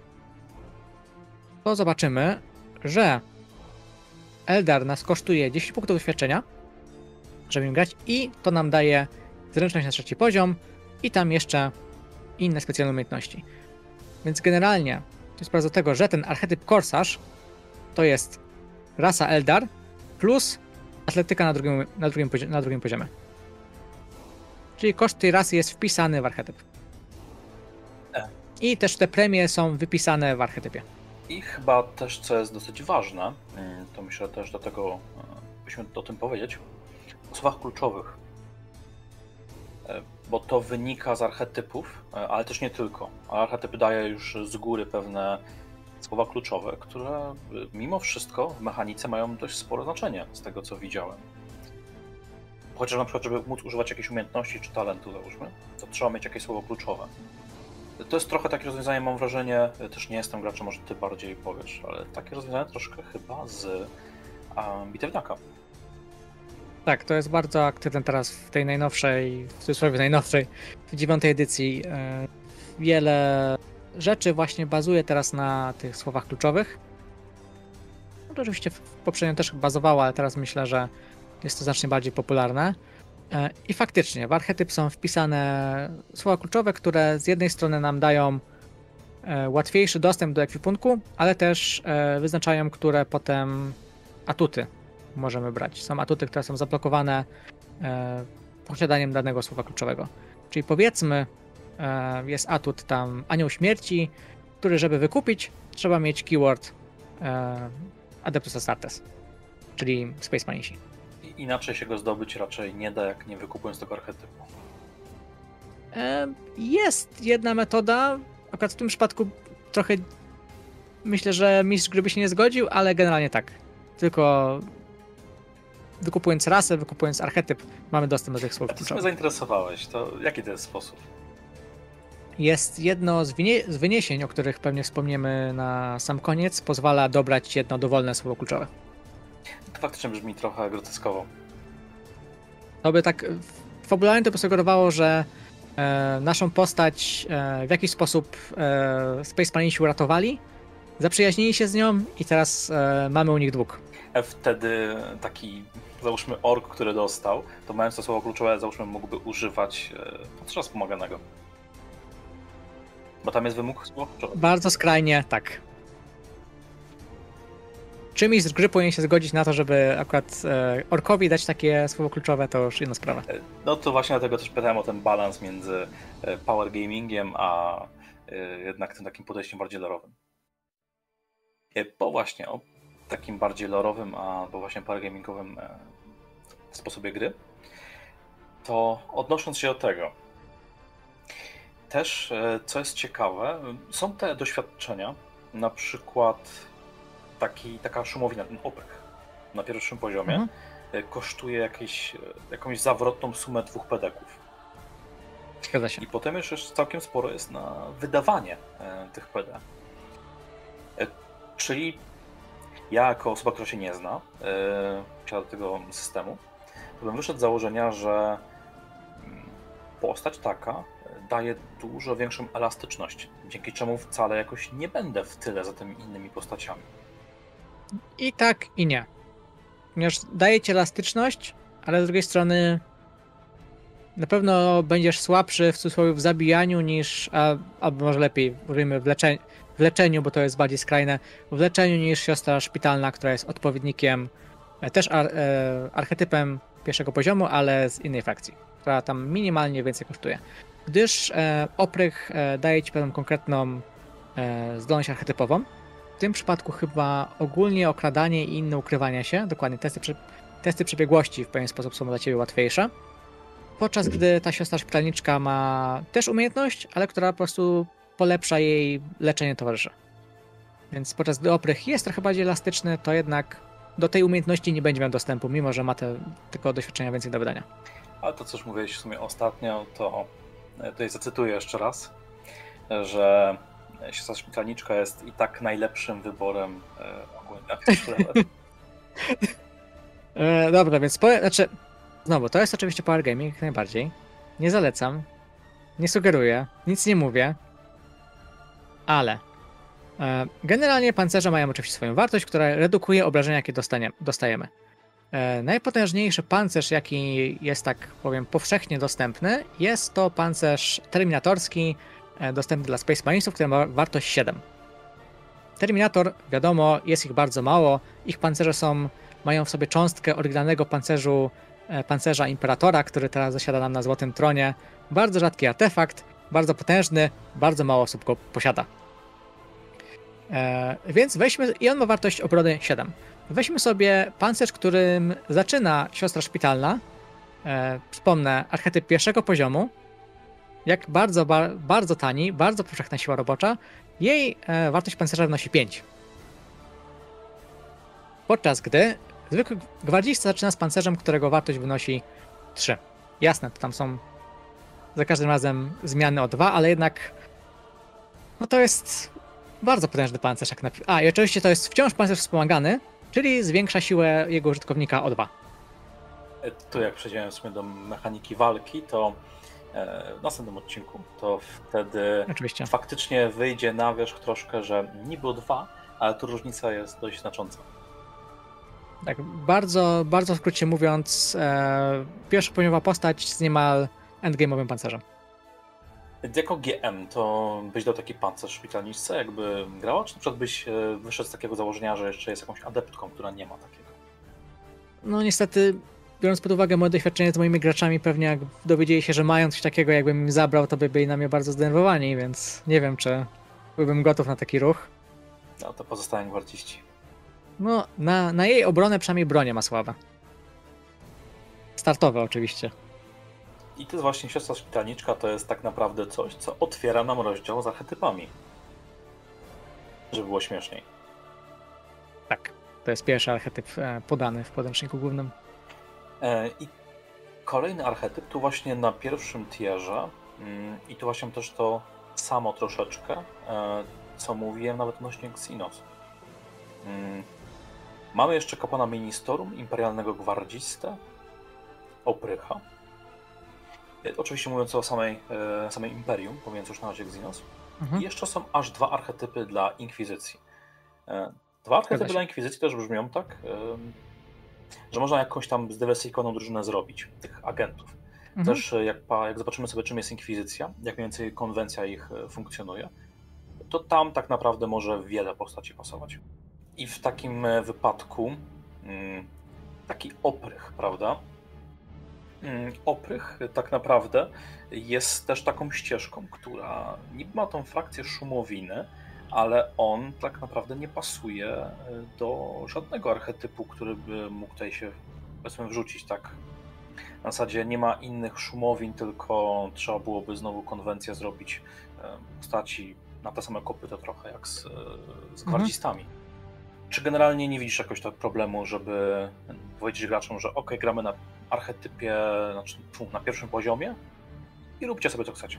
to zobaczymy, że Eldar nas kosztuje dziesięć punktów doświadczenia, żeby im grać, i to nam daje zręczność na trzeci poziom i tam jeszcze inne specjalne umiejętności. Więc generalnie to jest sprawa do tego, że ten archetyp korsarz to jest rasa Eldar plus atletyka na drugim, na drugim, na drugim poziomie. Czyli koszt tej rasy jest wpisany w archetyp. I też te premie są wypisane w archetypie. I chyba też, co jest dosyć ważne, to myślę też do tego, byśmy o tym powiedzieć, o słowach kluczowych. Bo to wynika z archetypów, ale też nie tylko. Archetyp daje już z góry pewne słowa kluczowe, które mimo wszystko w mechanice mają dość spore znaczenie, z tego co widziałem. Chociaż na przykład, żeby móc używać jakiejś umiejętności czy talentu, załóżmy, to trzeba mieć jakieś słowo kluczowe. To jest trochę takie rozwiązanie, mam wrażenie, też nie jestem graczem, może ty bardziej powiesz, ale takie rozwiązanie troszkę chyba z um, Bitewnaka. Tak, to jest bardzo aktywne teraz w tej najnowszej, w cudzysłowie najnowszej, w dziewiątej edycji. Wiele rzeczy właśnie bazuje teraz na tych słowach kluczowych. No to oczywiście w poprzednio też bazowało, ale teraz myślę, że jest to znacznie bardziej popularne. I faktycznie w archetyp są wpisane słowa kluczowe, które z jednej strony nam dają łatwiejszy dostęp do ekwipunku, ale też wyznaczają, które potem atuty możemy brać. Są atuty, które są zablokowane e, posiadaniem danego słowa kluczowego. Czyli powiedzmy, e, jest atut tam Anioł Śmierci, który żeby wykupić, trzeba mieć keyword e, Adeptus Astartes, czyli Space Manisi. Inaczej się go zdobyć raczej nie da, jak nie wykupując tego archetypu. E, jest jedna metoda, akurat w tym przypadku trochę myślę, że mistrz gry by się nie zgodził, ale generalnie tak. Tylko wykupując rasę, wykupując archetyp, mamy dostęp do tych słów. A ty mnie zainteresowałeś, to jaki to jest sposób? Jest jedno z, wynie- z wyniesień, o których pewnie wspomniemy na sam koniec, pozwala dobrać jedno dowolne słowo kluczowe. To faktycznie brzmi trochę groteskowo. To by tak fabularnie to by sugerowało, że e, naszą postać e, w jakiś sposób e, Space Marinesi uratowali, zaprzyjaźnili się z nią i teraz e, mamy u nich dług. Wtedy taki, załóżmy, ork, który dostał, to mając to słowo kluczowe, załóżmy, mógłby używać patrza wspomaganego. Bo tam jest wymóg słowa kluczowe. Bardzo skrajnie, tak. Czy mistrz gry powinien się zgodzić na to, żeby akurat e, orkowi dać takie słowo kluczowe, to już inna sprawa. No to właśnie dlatego też pytałem o ten balans między power gamingiem a jednak tym takim podejściem bardziej lorowym. Bo właśnie o takim bardziej lorowym, albo właśnie paragamingowym sposobie gry, to odnosząc się do tego, też co jest ciekawe, są te doświadczenia, na przykład taki, taka szumowina, ten oprych na pierwszym poziomie mhm. kosztuje jakieś, jakąś zawrotną sumę dwóch pedeków. Zgadza się. I potem już całkiem sporo jest na wydawanie e, tych P D. E, czyli ja jako osoba, która się nie zna e, do tego systemu, to bym wyszedł z założenia, że postać taka daje dużo większą elastyczność, dzięki czemu wcale jakoś nie będę w tyle za tymi innymi postaciami. I tak, i nie. Ponieważ daje ci elastyczność, ale z drugiej strony na pewno będziesz słabszy w cudzysłowie w zabijaniu niż, a, albo może lepiej, mówimy w, leczeniu, w leczeniu, bo to jest bardziej skrajne, w leczeniu niż siostra szpitalna, która jest odpowiednikiem, też ar, e, archetypem pierwszego poziomu, ale z innej frakcji, która tam minimalnie więcej kosztuje. Gdyż e, oprych e, daje ci pewną konkretną e, zdolność archetypową. W tym przypadku chyba ogólnie okradanie i inne ukrywania się, dokładnie testy, przy, testy przebiegłości w pewien sposób są dla ciebie łatwiejsze. Podczas gdy ta siostra szpitalniczka ma też umiejętność, ale która po prostu polepsza jej leczenie towarzyszy. Więc podczas gdy oprych jest trochę bardziej elastyczny, to jednak do tej umiejętności nie będzie miał dostępu, mimo że ma te, tylko doświadczenia więcej do wydania. Ale to, co już mówiłeś w sumie ostatnio, to tutaj zacytuję jeszcze raz, że siostra szpitalniczka jest i tak najlepszym wyborem e, ogólnie. e, dobra, więc po, znaczy, znowu, to jest oczywiście power gaming jak najbardziej. Nie zalecam, nie sugeruję, nic nie mówię, ale e, generalnie pancerze mają oczywiście swoją wartość, która redukuje obrażenia, jakie dostanie, dostajemy. E, najpotężniejszy pancerz, jaki jest, tak powiem, powszechnie dostępny, jest to pancerz terminatorski, e, dostępny dla Space Marinesów, który ma wartość siedem. Terminator, wiadomo, jest ich bardzo mało, ich pancerze są, mają w sobie cząstkę oryginalnego pancerzu, e, pancerza Imperatora, który teraz zasiada nam na Złotym Tronie. Bardzo rzadki artefakt, bardzo potężny, bardzo mało osób go posiada. E, więc weźmy, i on ma wartość obrony siedem. Weźmy sobie pancerz, którym zaczyna siostra szpitalna. E, przypomnę, archetyp pierwszego poziomu. Jak bardzo, ba, bardzo tani, bardzo powszechna siła robocza. Jej e, wartość pancerza wynosi pięć. Podczas gdy zwykły gwardzista zaczyna z pancerzem, którego wartość wynosi trzy. Jasne, to tam są za każdym razem zmiany o dwa, ale jednak no to jest bardzo potężny pancerz. Jak na... A, i oczywiście to jest wciąż pancerz wspomagany, czyli zwiększa siłę jego użytkownika o dwa. Tu jak przejdziemy w sumie do mechaniki walki, to w następnym odcinku, to wtedy Oczywiście. faktycznie wyjdzie na wierzch troszkę, że niby o dwa, ale tu różnica jest dość znacząca. Tak, bardzo, bardzo w skrócie mówiąc, e, pierwszopoziomowa postać z niemal endgame'owym pancerzem. Jako G M to byś dał taki pancerz szpitalniczce, jakby grała, czy na przykład byś wyszedł z takiego założenia, że jeszcze jest jakąś adeptką, która nie ma takiego? No niestety, biorąc pod uwagę moje doświadczenie z moimi graczami, pewnie jak dowiedzieli się, że mają coś takiego, jakbym im zabrał, to by byli na mnie bardzo zdenerwowani, więc nie wiem, czy byłbym gotów na taki ruch. No to pozostałem gwardziści. No, na, na jej obronę przynajmniej bronię ma słabe. Startowe oczywiście. I to jest właśnie siostra szpitalniczka, to jest tak naprawdę coś, co otwiera nam rozdział z archetypami. Żeby było śmieszniej. Tak, to jest pierwszy archetyp podany w podręczniku głównym. I kolejny archetyp tu właśnie na pierwszym tierze i tu właśnie też to samo troszeczkę, co mówiłem nawet odnośnie Xenos. Mamy jeszcze kapłana Ministorum, imperialnego gwardzistę, oprycha. Oczywiście mówiąc o samej, samej Imperium, mówiąc już na razie Xenos. Mhm. I jeszcze są aż dwa archetypy dla Inkwizycji. Dwa archetypy dla Inkwizycji też brzmią tak, że można jakąś tam zdywersyfikowaną drużynę zrobić, tych agentów. Mhm. Też jak, jak zobaczymy sobie, czym jest Inkwizycja, jak mniej więcej konwencja ich funkcjonuje, to tam tak naprawdę może wiele postaci pasować. I w takim wypadku taki oprych, prawda, Oprych tak naprawdę jest też taką ścieżką, która niby ma tą frakcję szumowiny, ale on tak naprawdę nie pasuje do żadnego archetypu, który by mógł tutaj się, powiedzmy, wrzucić, tak? Na zasadzie nie ma innych szumowin, tylko trzeba byłoby znowu konwencję zrobić postaci na te same kopyto trochę, jak z, z gwardzistami. Mhm. Czy generalnie nie widzisz jakoś tak problemu, żeby powiedzieć graczom, że ok, gramy na archetypie, znaczy na pierwszym poziomie i róbcie sobie co chcecie?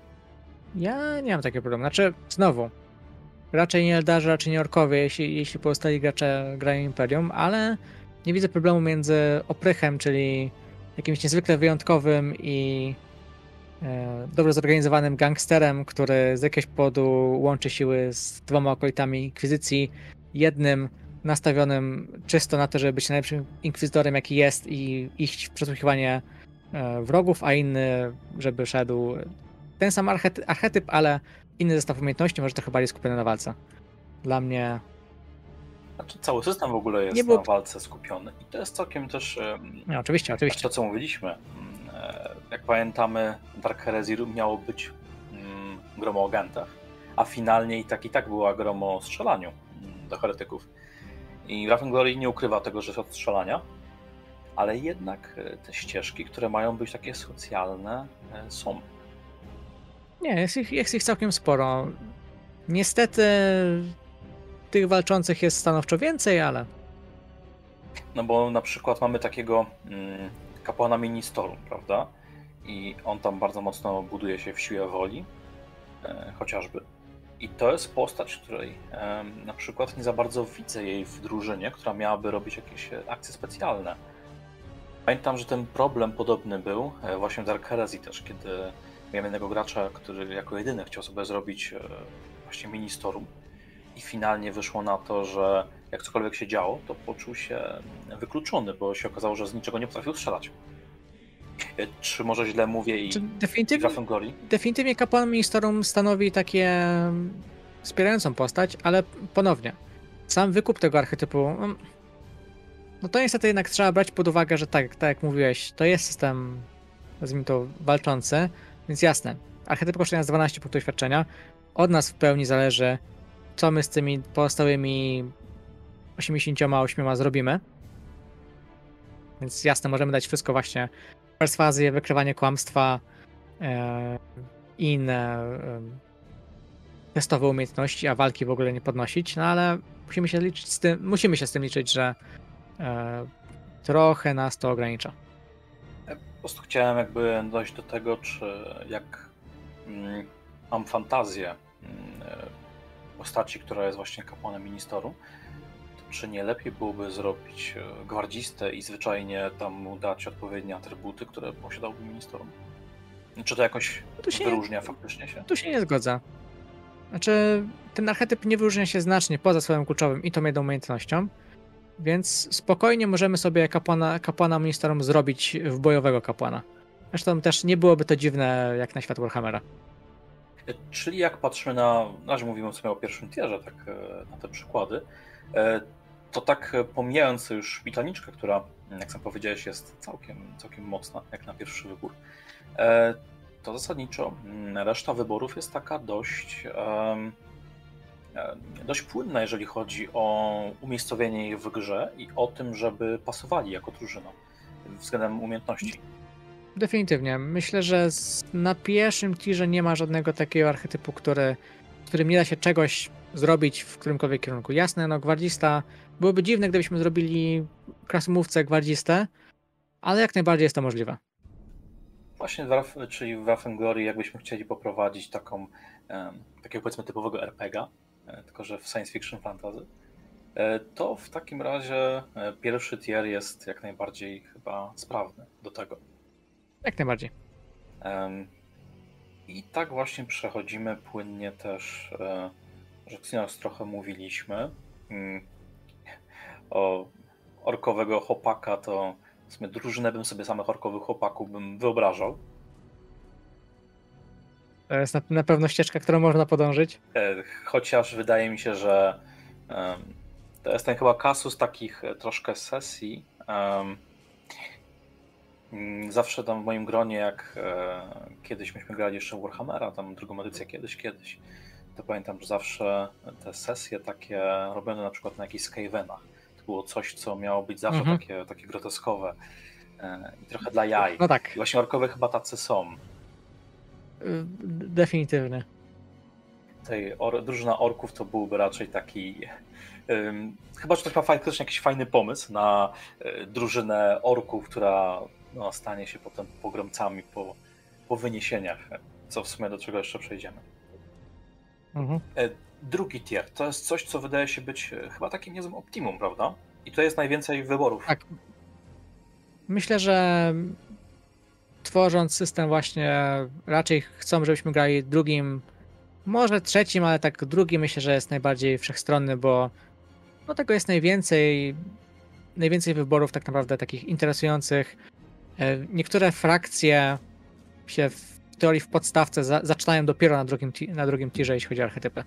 Ja nie mam takiego problemu. Znaczy, znowu, raczej nie Eldarzy, raczej nie Orkowie, jeśli, jeśli pozostali gracze grają Imperium, ale nie widzę problemu między Oprychem, czyli jakimś niezwykle wyjątkowym i e, dobrze zorganizowanym gangsterem, który z jakiegoś powodu łączy siły z dwoma okolitami Inkwizycji, jednym nastawionym czysto na to, żeby być najlepszym inkwizytorem, jaki jest i iść w przesłuchiwanie e, wrogów, a inny, żeby szedł ten sam archety- archetyp, ale inny zestaw umiejętności, może trochę bardziej skupiony na walce. Dla mnie... Znaczy, cały system w ogóle jest było... na walce skupiony i to jest całkiem też... No, oczywiście, oczywiście. To, co mówiliśmy. Jak pamiętamy, Dark Heresy miało być grom o agentach, a finalnie i tak i tak była grom o strzelaniu do heretyków. I Wrath Glory nie ukrywa tego, że jest od strzelania, ale jednak te ścieżki, które mają być takie socjalne, są. Nie, jest ich, jest ich całkiem sporo. Niestety tych walczących jest stanowczo więcej, ale... No bo na przykład mamy takiego mm, kapłana Ministorum, prawda? I on tam bardzo mocno buduje się w siłę woli, e, chociażby. I to jest postać, której e, na przykład nie za bardzo widzę jej w drużynie, która miałaby robić jakieś akcje specjalne. Pamiętam, że ten problem podobny był e, właśnie w Dark Heresy też, kiedy miałem jednego gracza, który jako jedyny chciał sobie zrobić e, właśnie Ministorum. I finalnie wyszło na to, że jak cokolwiek się działo, to poczuł się wykluczony, bo się okazało, że z niczego nie potrafił strzelać. Czy może źle mówię i definitywnie, Wrath Glory? Definitywnie kapłan Ministorum stanowi takie wspierającą postać, ale ponownie, sam wykup tego archetypu, no to niestety jednak trzeba brać pod uwagę, że tak, tak jak mówiłeś, to jest system, nazwijmy to, walczący, więc jasne, archetyp kosztuje nas dwanaście punktów doświadczenia, od nas w pełni zależy, co my z tymi pozostałymi osiemdziesięcioma ośmioma zrobimy. Więc jasne, możemy dać wszystko właśnie, perswazję, wykrywanie kłamstwa e, i inne e, testowe umiejętności, a walki w ogóle nie podnosić, no ale musimy się liczyć z tym, musimy się z tym liczyć, że e, trochę nas to ogranicza. Ja po prostu chciałem jakby dojść do tego, czy jak mm, mam fantazję mm, postaci, która jest właśnie kapłanem Ministorum, to czy nie lepiej byłoby zrobić gwardzistę i zwyczajnie tam mu dać odpowiednie atrybuty, które posiadałby Ministorum? Czy to jakoś to się wyróżnia faktycznie się? Tu się nie zgodzę. Znaczy, ten archetyp nie wyróżnia się znacznie poza swoim kluczowym i tą jedną umiejętnością, więc spokojnie możemy sobie kapłana, kapłana Ministorum zrobić w bojowego kapłana. Zresztą też nie byłoby to dziwne jak na świat Warhammera. Czyli jak patrzymy na, na razie mówimy sobie o pierwszym tierze, tak na te przykłady, to tak pomijając już szpitalniczkę, która, jak sam powiedziałeś, jest całkiem, całkiem mocna, jak na pierwszy wybór, to zasadniczo reszta wyborów jest taka dość, dość płynna, jeżeli chodzi o umiejscowienie ich w grze i o tym, żeby pasowali jako drużyna względem umiejętności. Definitywnie. Myślę, że na pierwszym tirze nie ma żadnego takiego archetypu, który, w którym nie da się czegoś zrobić w którymkolwiek kierunku. Jasne, no gwardzista, byłoby dziwne, gdybyśmy zrobili krasomówcę gwardzistę, ale jak najbardziej jest to możliwe. Właśnie, czyli w Wrath Glory jakbyśmy chcieli poprowadzić taką, takiego powiedzmy typowego er pe gie a, tylko że w science fiction fantasy, to w takim razie pierwszy tier jest jak najbardziej chyba sprawny do tego. Jak najbardziej. I tak właśnie przechodzimy płynnie też, że Xenos trochę mówiliśmy o orkowego chłopaka, to w sumie drużynę bym sobie samych orkowych chłopaków bym wyobrażał. To jest na, na pewno ścieżka, którą można podążyć. Chociaż wydaje mi się, że to jest ten chyba kasus takich troszkę sesji, Zawsze tam w moim gronie, jak e, kiedyś myśmy grali jeszcze w Warhammera, tam drugą edycję kiedyś, kiedyś, to pamiętam, że zawsze te sesje takie robione na przykład na jakichś Skavenach, to było coś, co miało być zawsze Mhm. takie, takie groteskowe e, i trochę dla jaj. No tak, I właśnie orkowie chyba tacy są. y, definitywnie. Tej or, drużyna orków to byłby raczej taki... Ym, chyba, że ktoś ma faktycznie jakiś fajny pomysł na y, drużynę orków, która no, stanie się potem pogromcami po, po wyniesieniach, co w sumie do czego jeszcze przejdziemy. Mhm. E, drugi tier to jest coś, co wydaje się być e, chyba takim niezłym optimum, prawda? I tutaj jest najwięcej wyborów. Tak. Myślę, że tworząc system właśnie raczej chcą, żebyśmy grali drugim, może trzecim, ale tak drugi myślę, że jest najbardziej wszechstronny, bo no tego jest najwięcej, najwięcej wyborów tak naprawdę takich interesujących. E, Niektóre frakcje się w teorii w podstawce za, zaczynają dopiero na drugim, ti- na drugim tierze, jeśli chodzi o archetypy.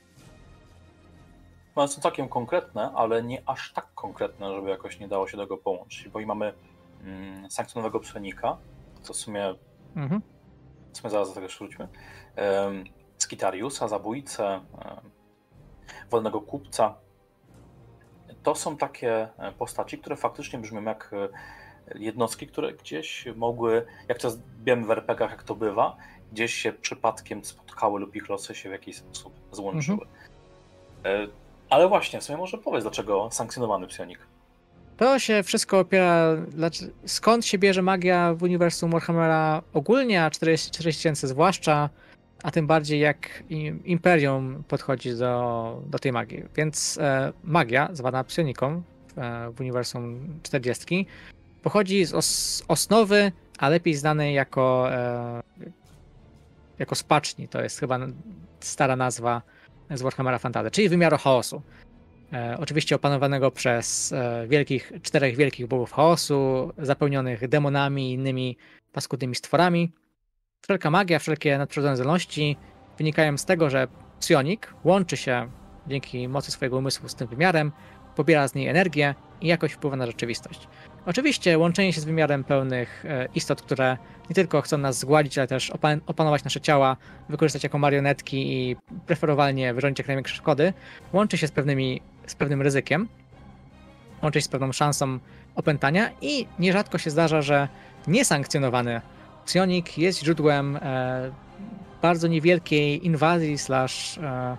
One są całkiem konkretne, ale nie aż tak konkretne, żeby jakoś nie dało się tego połączyć, bo i mamy mm, sankcjonowego psionika, to w sumie, Mhm. w sumie zaraz do tego jeszcze wróćmy, um, Skitariusa, zabójcę, um, wolnego kupca. To są takie postaci, które faktycznie brzmią jak jednostki, które gdzieś mogły, jak to wiemy w er pe gie ach, jak to bywa, gdzieś się przypadkiem spotkały lub ich losy się w jakiś sposób złączyły. Mhm. Ale właśnie, w sumie może powiedz, dlaczego sankcjonowany psionik? To się wszystko opiera, skąd się bierze magia w uniwersum Warhammera ogólnie, a czterdzieści tysięcy zwłaszcza, a tym bardziej jak Imperium podchodzi do, do tej magii. Więc e, magia, zwana psioniką e, w uniwersum czterdzieści, pochodzi z os, osnowy, a lepiej znanej jako, e, jako spaczni. To jest chyba stara nazwa z Warhammera Fantasy, czyli wymiaru chaosu. E, oczywiście opanowanego przez e, wielkich, czterech wielkich bogów chaosu, zapełnionych demonami i innymi paskudnymi stworami. Wszelka magia, wszelkie nadprzyrodzone zdolności wynikają z tego, że psionik łączy się dzięki mocy swojego umysłu z tym wymiarem, pobiera z niej energię i jakoś wpływa na rzeczywistość. Oczywiście łączenie się z wymiarem pełnych e, istot, które nie tylko chcą nas zgładzić, ale też opan- opanować nasze ciała, wykorzystać jako marionetki i preferowalnie wyrządzić jak największe szkody, łączy się z, pewnymi, z pewnym ryzykiem, łączy się z pewną szansą opętania i nierzadko się zdarza, że niesankcjonowany psionik jest źródłem e, bardzo niewielkiej inwazji slash e, e,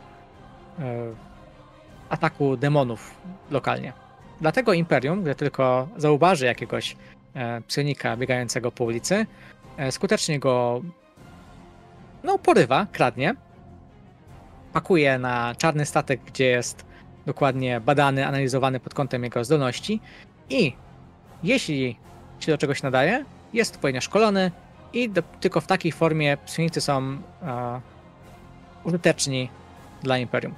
ataku demonów lokalnie. Dlatego Imperium, gdy tylko zauważy jakiegoś e, psionika biegającego po ulicy, e, skutecznie go no, porywa, kradnie, pakuje na czarny statek, gdzie jest dokładnie badany, analizowany pod kątem jego zdolności i jeśli się do czegoś nadaje, jest odpowiednio szkolony i do, tylko w takiej formie psionicy są e, użyteczni dla Imperium.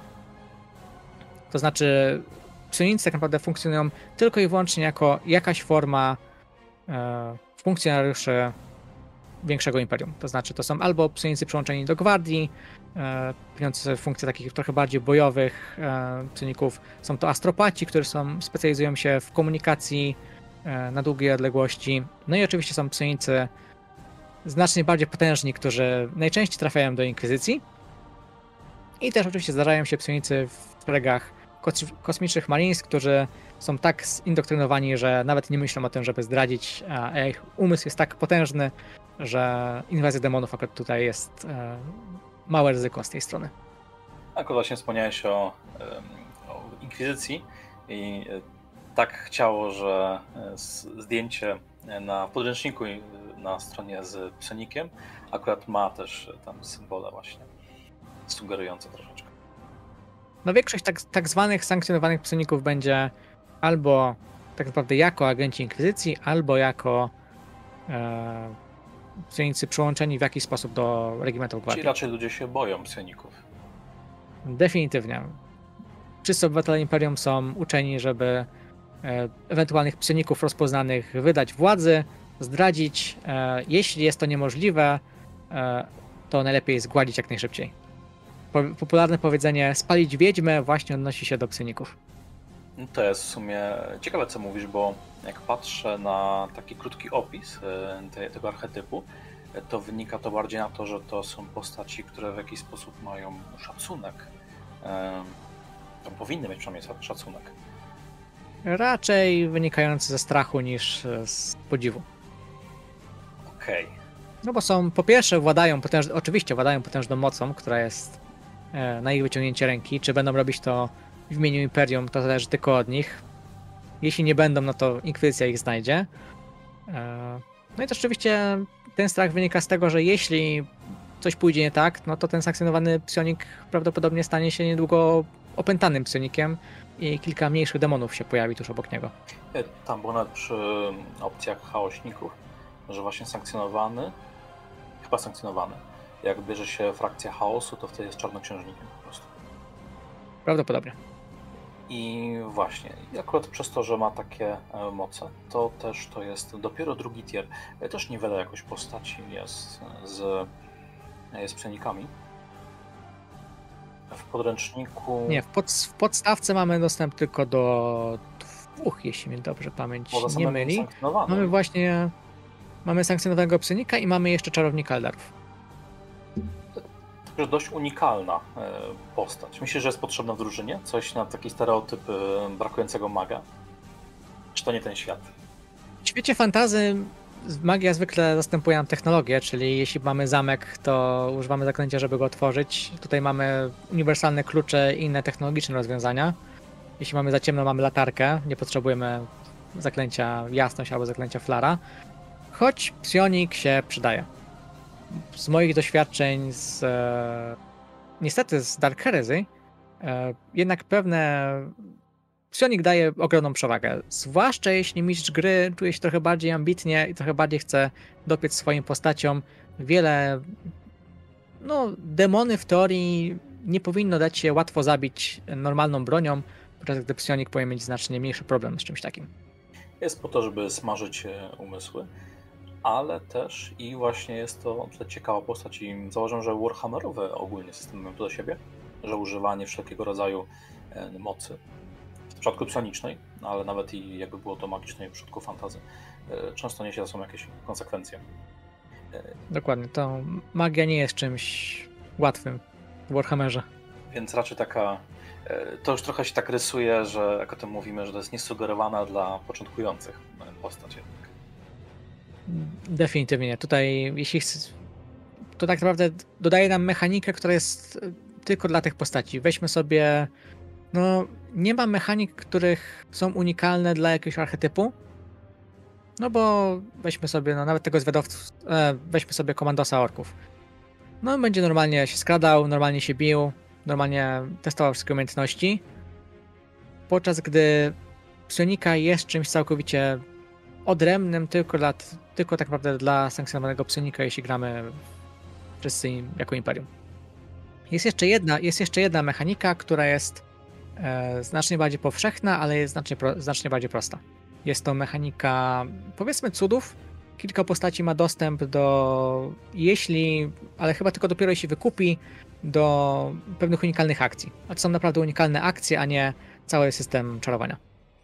To znaczy psionicy tak naprawdę funkcjonują tylko i wyłącznie jako jakaś forma e, funkcjonariuszy większego imperium. To znaczy to są albo psionicy przyłączeni do gwardii, e, pełniące funkcje takich trochę bardziej bojowych e, psioników. Są to astropaci, którzy są, specjalizują się w komunikacji e, na długie odległości. No i oczywiście są psionicy znacznie bardziej potężni, którzy najczęściej trafiają do inkwizycji. I też oczywiście zdarzają się psionicy w szeregach kosmicznych Marines, którzy są tak zindoktrynowani, że nawet nie myślą o tym, żeby zdradzić, a ich umysł jest tak potężny, że inwazja demonów akurat tutaj jest e, małe ryzyko z tej strony. Tak, właśnie wspomniałeś o, o inkwizycji i tak chciało, że zdjęcie na podręczniku na stronie z psionikiem akurat ma też tam symbole właśnie sugerujące troszeczkę. No większość tak, tak zwanych sankcjonowanych psioników będzie albo tak naprawdę jako agenci inkwizycji, albo jako e, psionicy przyłączeni w jakiś sposób do regimentów gwardii. Czyli raczej ludzie się boją psioników. Definitywnie. Wszyscy obywatele Imperium są uczeni, żeby e, ewentualnych psioników rozpoznanych wydać władzy, zdradzić. E, jeśli jest to niemożliwe, e, to najlepiej zgładzić jak najszybciej. Po, popularne powiedzenie spalić wiedźmę właśnie odnosi się do psioników. To jest w sumie ciekawe, co mówisz, bo jak patrzę na taki krótki opis te, tego archetypu, to wynika to bardziej na to, że to są postaci, które w jakiś sposób mają szacunek. To powinny mieć przynajmniej szacunek. Raczej wynikający ze strachu niż z podziwu. Okej. Okay. No bo są, po pierwsze władają potężną, oczywiście władają potężną mocą, która jest e, na ich wyciągnięcie ręki. Czy będą robić to w imieniu Imperium, to zależy tylko od nich. Jeśli nie będą, no to Inkwizycja ich znajdzie. E, no i to oczywiście ten strach wynika z tego, że jeśli coś pójdzie nie tak, no to ten sankcjonowany psionik prawdopodobnie stanie się niedługo opętanym psionikiem i kilka mniejszych demonów się pojawi tuż obok niego. Tam było nawet przy opcjach chaośników, że właśnie sankcjonowany, chyba sankcjonowany, jak bierze się frakcja chaosu, to wtedy jest czarnoksiężnikiem po prostu. Prawdopodobnie. I właśnie, i akurat przez to, że ma takie moce, to też to jest dopiero drugi tier. Też niewiele jakoś postaci jest z, z psionikami. W podręczniku... Nie, w, pod, w podstawce mamy dostęp tylko do dwóch, jeśli mnie dobrze pamięć nie myli. Mamy właśnie mamy sankcjonowanego psionika i mamy jeszcze czarownika Eldarów. To dość unikalna postać. Myślisz, że jest potrzebna w drużynie? Coś na taki stereotyp brakującego maga? Czy to nie ten świat? W świecie fantasy magia zwykle zastępuje nam technologię, czyli jeśli mamy zamek, to używamy zaklęcia, żeby go otworzyć. Tutaj mamy uniwersalne klucze i inne technologiczne rozwiązania. Jeśli mamy za ciemno, mamy latarkę, nie potrzebujemy zaklęcia jasność albo zaklęcia flara. Choć psionik się przydaje. Z moich doświadczeń z e, niestety z Dark Heresy e, jednak pewne psionik daje ogromną przewagę, zwłaszcza jeśli mistrz gry czuje się trochę bardziej ambitnie i trochę bardziej chce dopiec swoim postaciom. Wiele no demony w teorii nie powinno dać się łatwo zabić normalną bronią, podczas gdy psionik powinien mieć znacznie mniejszy problem z czymś takim. Jest po to, żeby smażyć umysły, ale też i właśnie jest to ciekawa postać i założę, że warhammerowe ogólnie systemy mają to do siebie, że używanie wszelkiego rodzaju mocy, w przypadku psionicznej, ale nawet i jakby było to magicznej w przypadku fantasy, często niesie za sobą jakieś konsekwencje. Dokładnie, to magia nie jest czymś łatwym w Warhammerze. Więc raczej taka, to już trochę się tak rysuje, że jak o tym mówimy, że to jest niesugerowana dla początkujących postać jednak. Definitywnie. Tutaj, jeśli chce, to tak naprawdę dodaje nam mechanikę, która jest tylko dla tych postaci. Weźmy sobie, no nie ma mechanik, których są unikalne dla jakiegoś archetypu, no bo weźmy sobie, no nawet tego zwiadowców, e, weźmy sobie komandosa orków. No on będzie normalnie się skradał, normalnie się bił, normalnie testował wszystkie umiejętności, podczas gdy psionika jest czymś całkowicie odrębnym tylko, dla, tylko tak naprawdę dla sankcjonowanego psionika, jeśli gramy wszyscy jako Imperium. Jest jeszcze jedna, jest jeszcze jedna mechanika, która jest e, znacznie bardziej powszechna, ale jest znacznie, pro, znacznie bardziej prosta. Jest to mechanika, powiedzmy, cudów. Kilka postaci ma dostęp do, jeśli, ale chyba tylko dopiero jeśli wykupi, do pewnych unikalnych akcji. A to są naprawdę unikalne akcje, a nie cały system czarowania.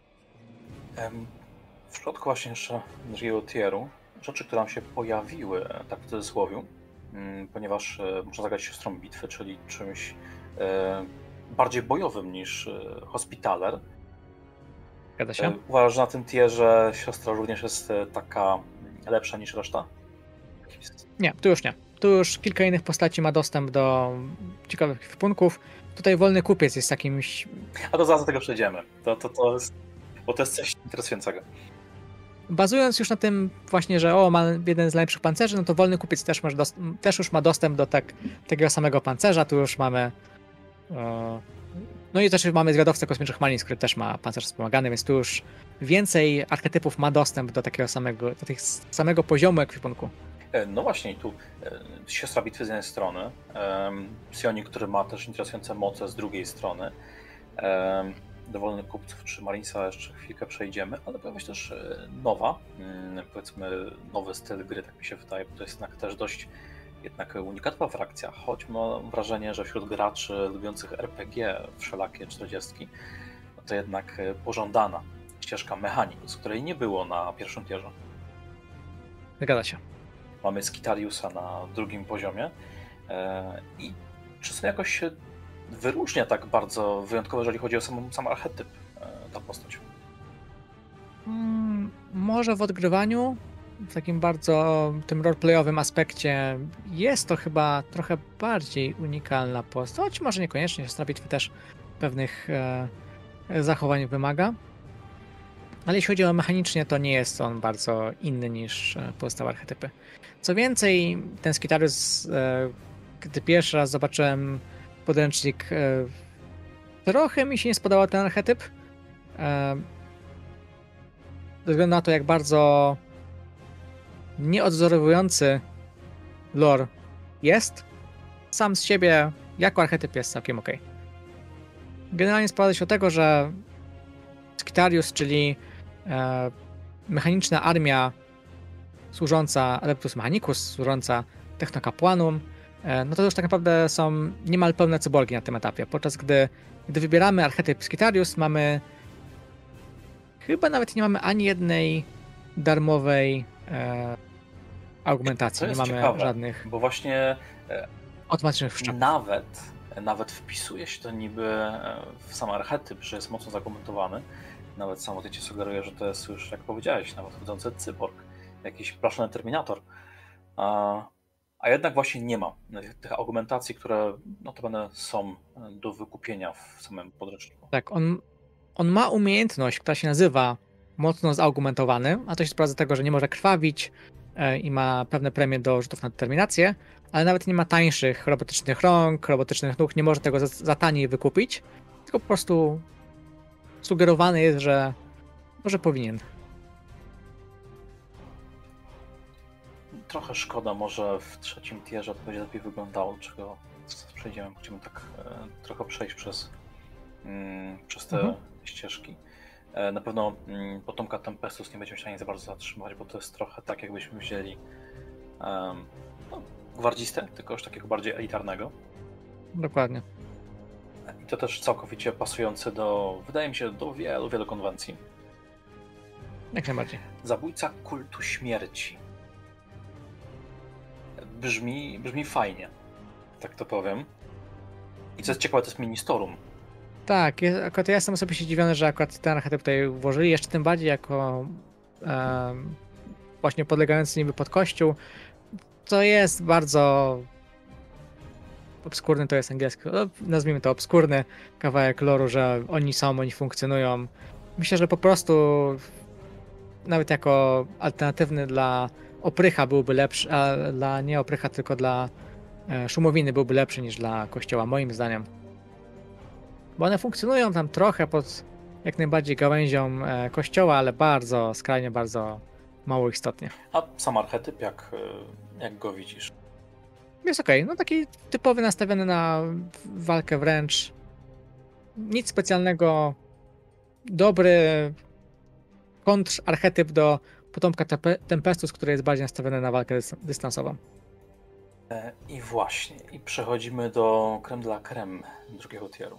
W przypadku właśnie jeszcze drugiego tieru, rzeczy, które nam się pojawiły, tak w cudzysłowie, ponieważ można zagrać siostrą bitwy, czyli czymś bardziej bojowym niż hospitaler. Zgadza się? Uważasz, że na tym tierze siostra również jest taka lepsza niż reszta? Nie, tu już nie. Tu już kilka innych postaci ma dostęp do ciekawych ekwipunków. Tutaj wolny kupiec jest jakimś... A to zaraz do tego przejdziemy. To, to, to jest... Bo to jest coś interesującego. Bazując już na tym właśnie, że o, ma jeden z najlepszych pancerzy, no to wolny kupiec też, masz dost- też już ma dostęp do tak, takiego samego pancerza. Tu już mamy... E... No i też mamy zwiadowcę kosmicznych malin, który też ma pancerz wspomagany, więc tu już więcej archetypów ma dostęp do takiego samego, do tych samego poziomu ekwipunku. No właśnie, tu siostra bitwy z jednej strony, psionik, który ma też interesujące moce z drugiej strony, dowolnych kupców czy Marinesa jeszcze chwilkę przejdziemy, ale pojawia się też nowa, powiedzmy nowy styl gry, tak mi się wydaje, bo to jest jednak też dość jednak unikatowa frakcja, choć mam wrażenie, że wśród graczy lubiących er pe gie wszelakie czterdziestki, no to jednak pożądana, ścieżka Mechanicus, której nie było na pierwszym tierze. Zgadza się. Mamy Skitariusa na drugim poziomie. I czy to jakoś się wyróżnia tak bardzo wyjątkowo, jeżeli chodzi o sam, sam archetyp, ta postać? Hmm, może w odgrywaniu, w takim bardzo tym roleplayowym aspekcie jest to chyba trochę bardziej unikalna postać, choć może niekoniecznie, Stra Bitwy też pewnych e, zachowań wymaga. Ale jeśli chodzi o mechanicznie, to nie jest on bardzo inny niż pozostałe archetypy. Co więcej, ten Skitarius, e, gdy pierwszy raz zobaczyłem podręcznik, e, trochę mi się nie spodobał ten archetyp. E, ze względu na to, jak bardzo nieodzorowujący lore jest, sam z siebie jako archetyp jest całkiem ok. Generalnie sprowadza się do tego, że Skitarius, czyli e, mechaniczna armia służąca Adeptus Mechanicus, służąca Technokapłanum, e, no to już tak naprawdę są niemal pełne cyborgi na tym etapie, podczas gdy, gdy wybieramy archetyp Skitarius, mamy chyba nawet nie mamy ani jednej darmowej e, argumentacji, nie mamy ciekawe, żadnych bo właśnie e, automatycznych wszczepów. Nawet, nawet wpisuje się to niby w sam archetyp, że jest mocno zakomentowany. Nawet samo ty ci sugeruje, że to jest już, jak powiedziałeś, nawet chodzący cyborg, jakiś proszony Terminator. A, a jednak właśnie nie ma tych argumentacji, które notabene są do wykupienia w samym podręczniku. Tak, on, on ma umiejętność, która się nazywa mocno zargumentowany, a to się sprawdza z tego, że nie może krwawić e, i ma pewne premie do rzutów na determinację, ale nawet nie ma tańszych robotycznych rąk, robotycznych nóg, nie może tego za, za taniej wykupić, tylko po prostu sugerowane jest, że może powinien. Trochę szkoda, może w trzecim tierze to będzie lepiej wyglądało, czego przejdziemy, będziemy tak e, trochę przejść przez, mm, przez te mhm. ścieżki. E, na pewno mm, potomka Tempestus nie będziemy się na nie za bardzo zatrzymywać, bo to jest trochę tak, jakbyśmy wzięli um, no, gwardzistę, tylko już takiego bardziej elitarnego. Dokładnie. I to też całkowicie pasujące do, wydaje mi się, do wielu, wielu konwencji. Jak najbardziej. Zabójca kultu śmierci. Brzmi, brzmi fajnie, tak to powiem. I co jest ciekawe, to jest Ministorum. Tak, ja, akurat ja jestem osobiście zdziwiony, że akurat ten archetyp tutaj włożyli, jeszcze tym bardziej jako e, właśnie podlegający niby pod kościół. To jest bardzo obskurny, to jest angielski, no, nazwijmy to obskurny kawałek loru, że oni są, oni funkcjonują. Myślę, że po prostu nawet jako alternatywny dla oprycha byłby lepszy, a dla nie oprycha, tylko dla e, szumowiny byłby lepszy niż dla kościoła, moim zdaniem. Bo one funkcjonują tam trochę pod jak najbardziej gałęzią e, kościoła, ale bardzo, skrajnie bardzo mało istotnie. A sam archetyp, jak, jak go widzisz? Jest okej, okay. No taki typowy, nastawiony na walkę wręcz. Nic specjalnego. Dobry kontrarchetyp do potomka Tempestus, który jest bardziej nastawiony na walkę dystansową. I właśnie, i przechodzimy do creme de la creme drugiego tieru.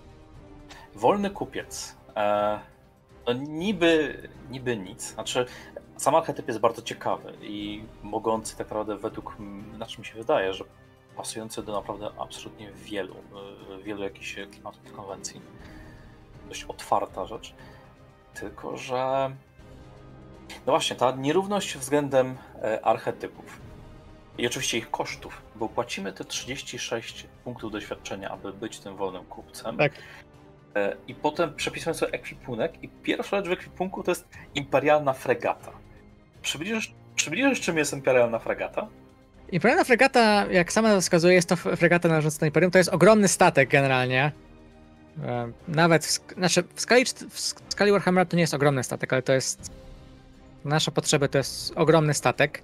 Wolny kupiec. E, no niby, niby nic. Znaczy, sam archetyp jest bardzo ciekawy i mogący tak naprawdę według, znaczy mi się wydaje, że pasujący do naprawdę absolutnie wielu, wielu jakichś klimatów i konwencji. Dość otwarta rzecz. Tylko, że no właśnie, ta nierówność względem archetypów i oczywiście ich kosztów, bo płacimy te trzydzieści sześć punktów doświadczenia, aby być tym wolnym kupcem. Tak. I potem przepisujemy sobie ekwipunek i pierwsza rzecz w ekwipunku to jest imperialna fregata. Przybliżysz, przybliżysz czym jest imperialna fregata? Imperialna fregata, jak sama wskazuje, jest to fregata należąca do Imperium. To jest ogromny statek generalnie. Nawet w, znaczy w, skali, w skali Warhammera to nie jest ogromny statek, ale to jest nasze potrzeby, to jest ogromny statek.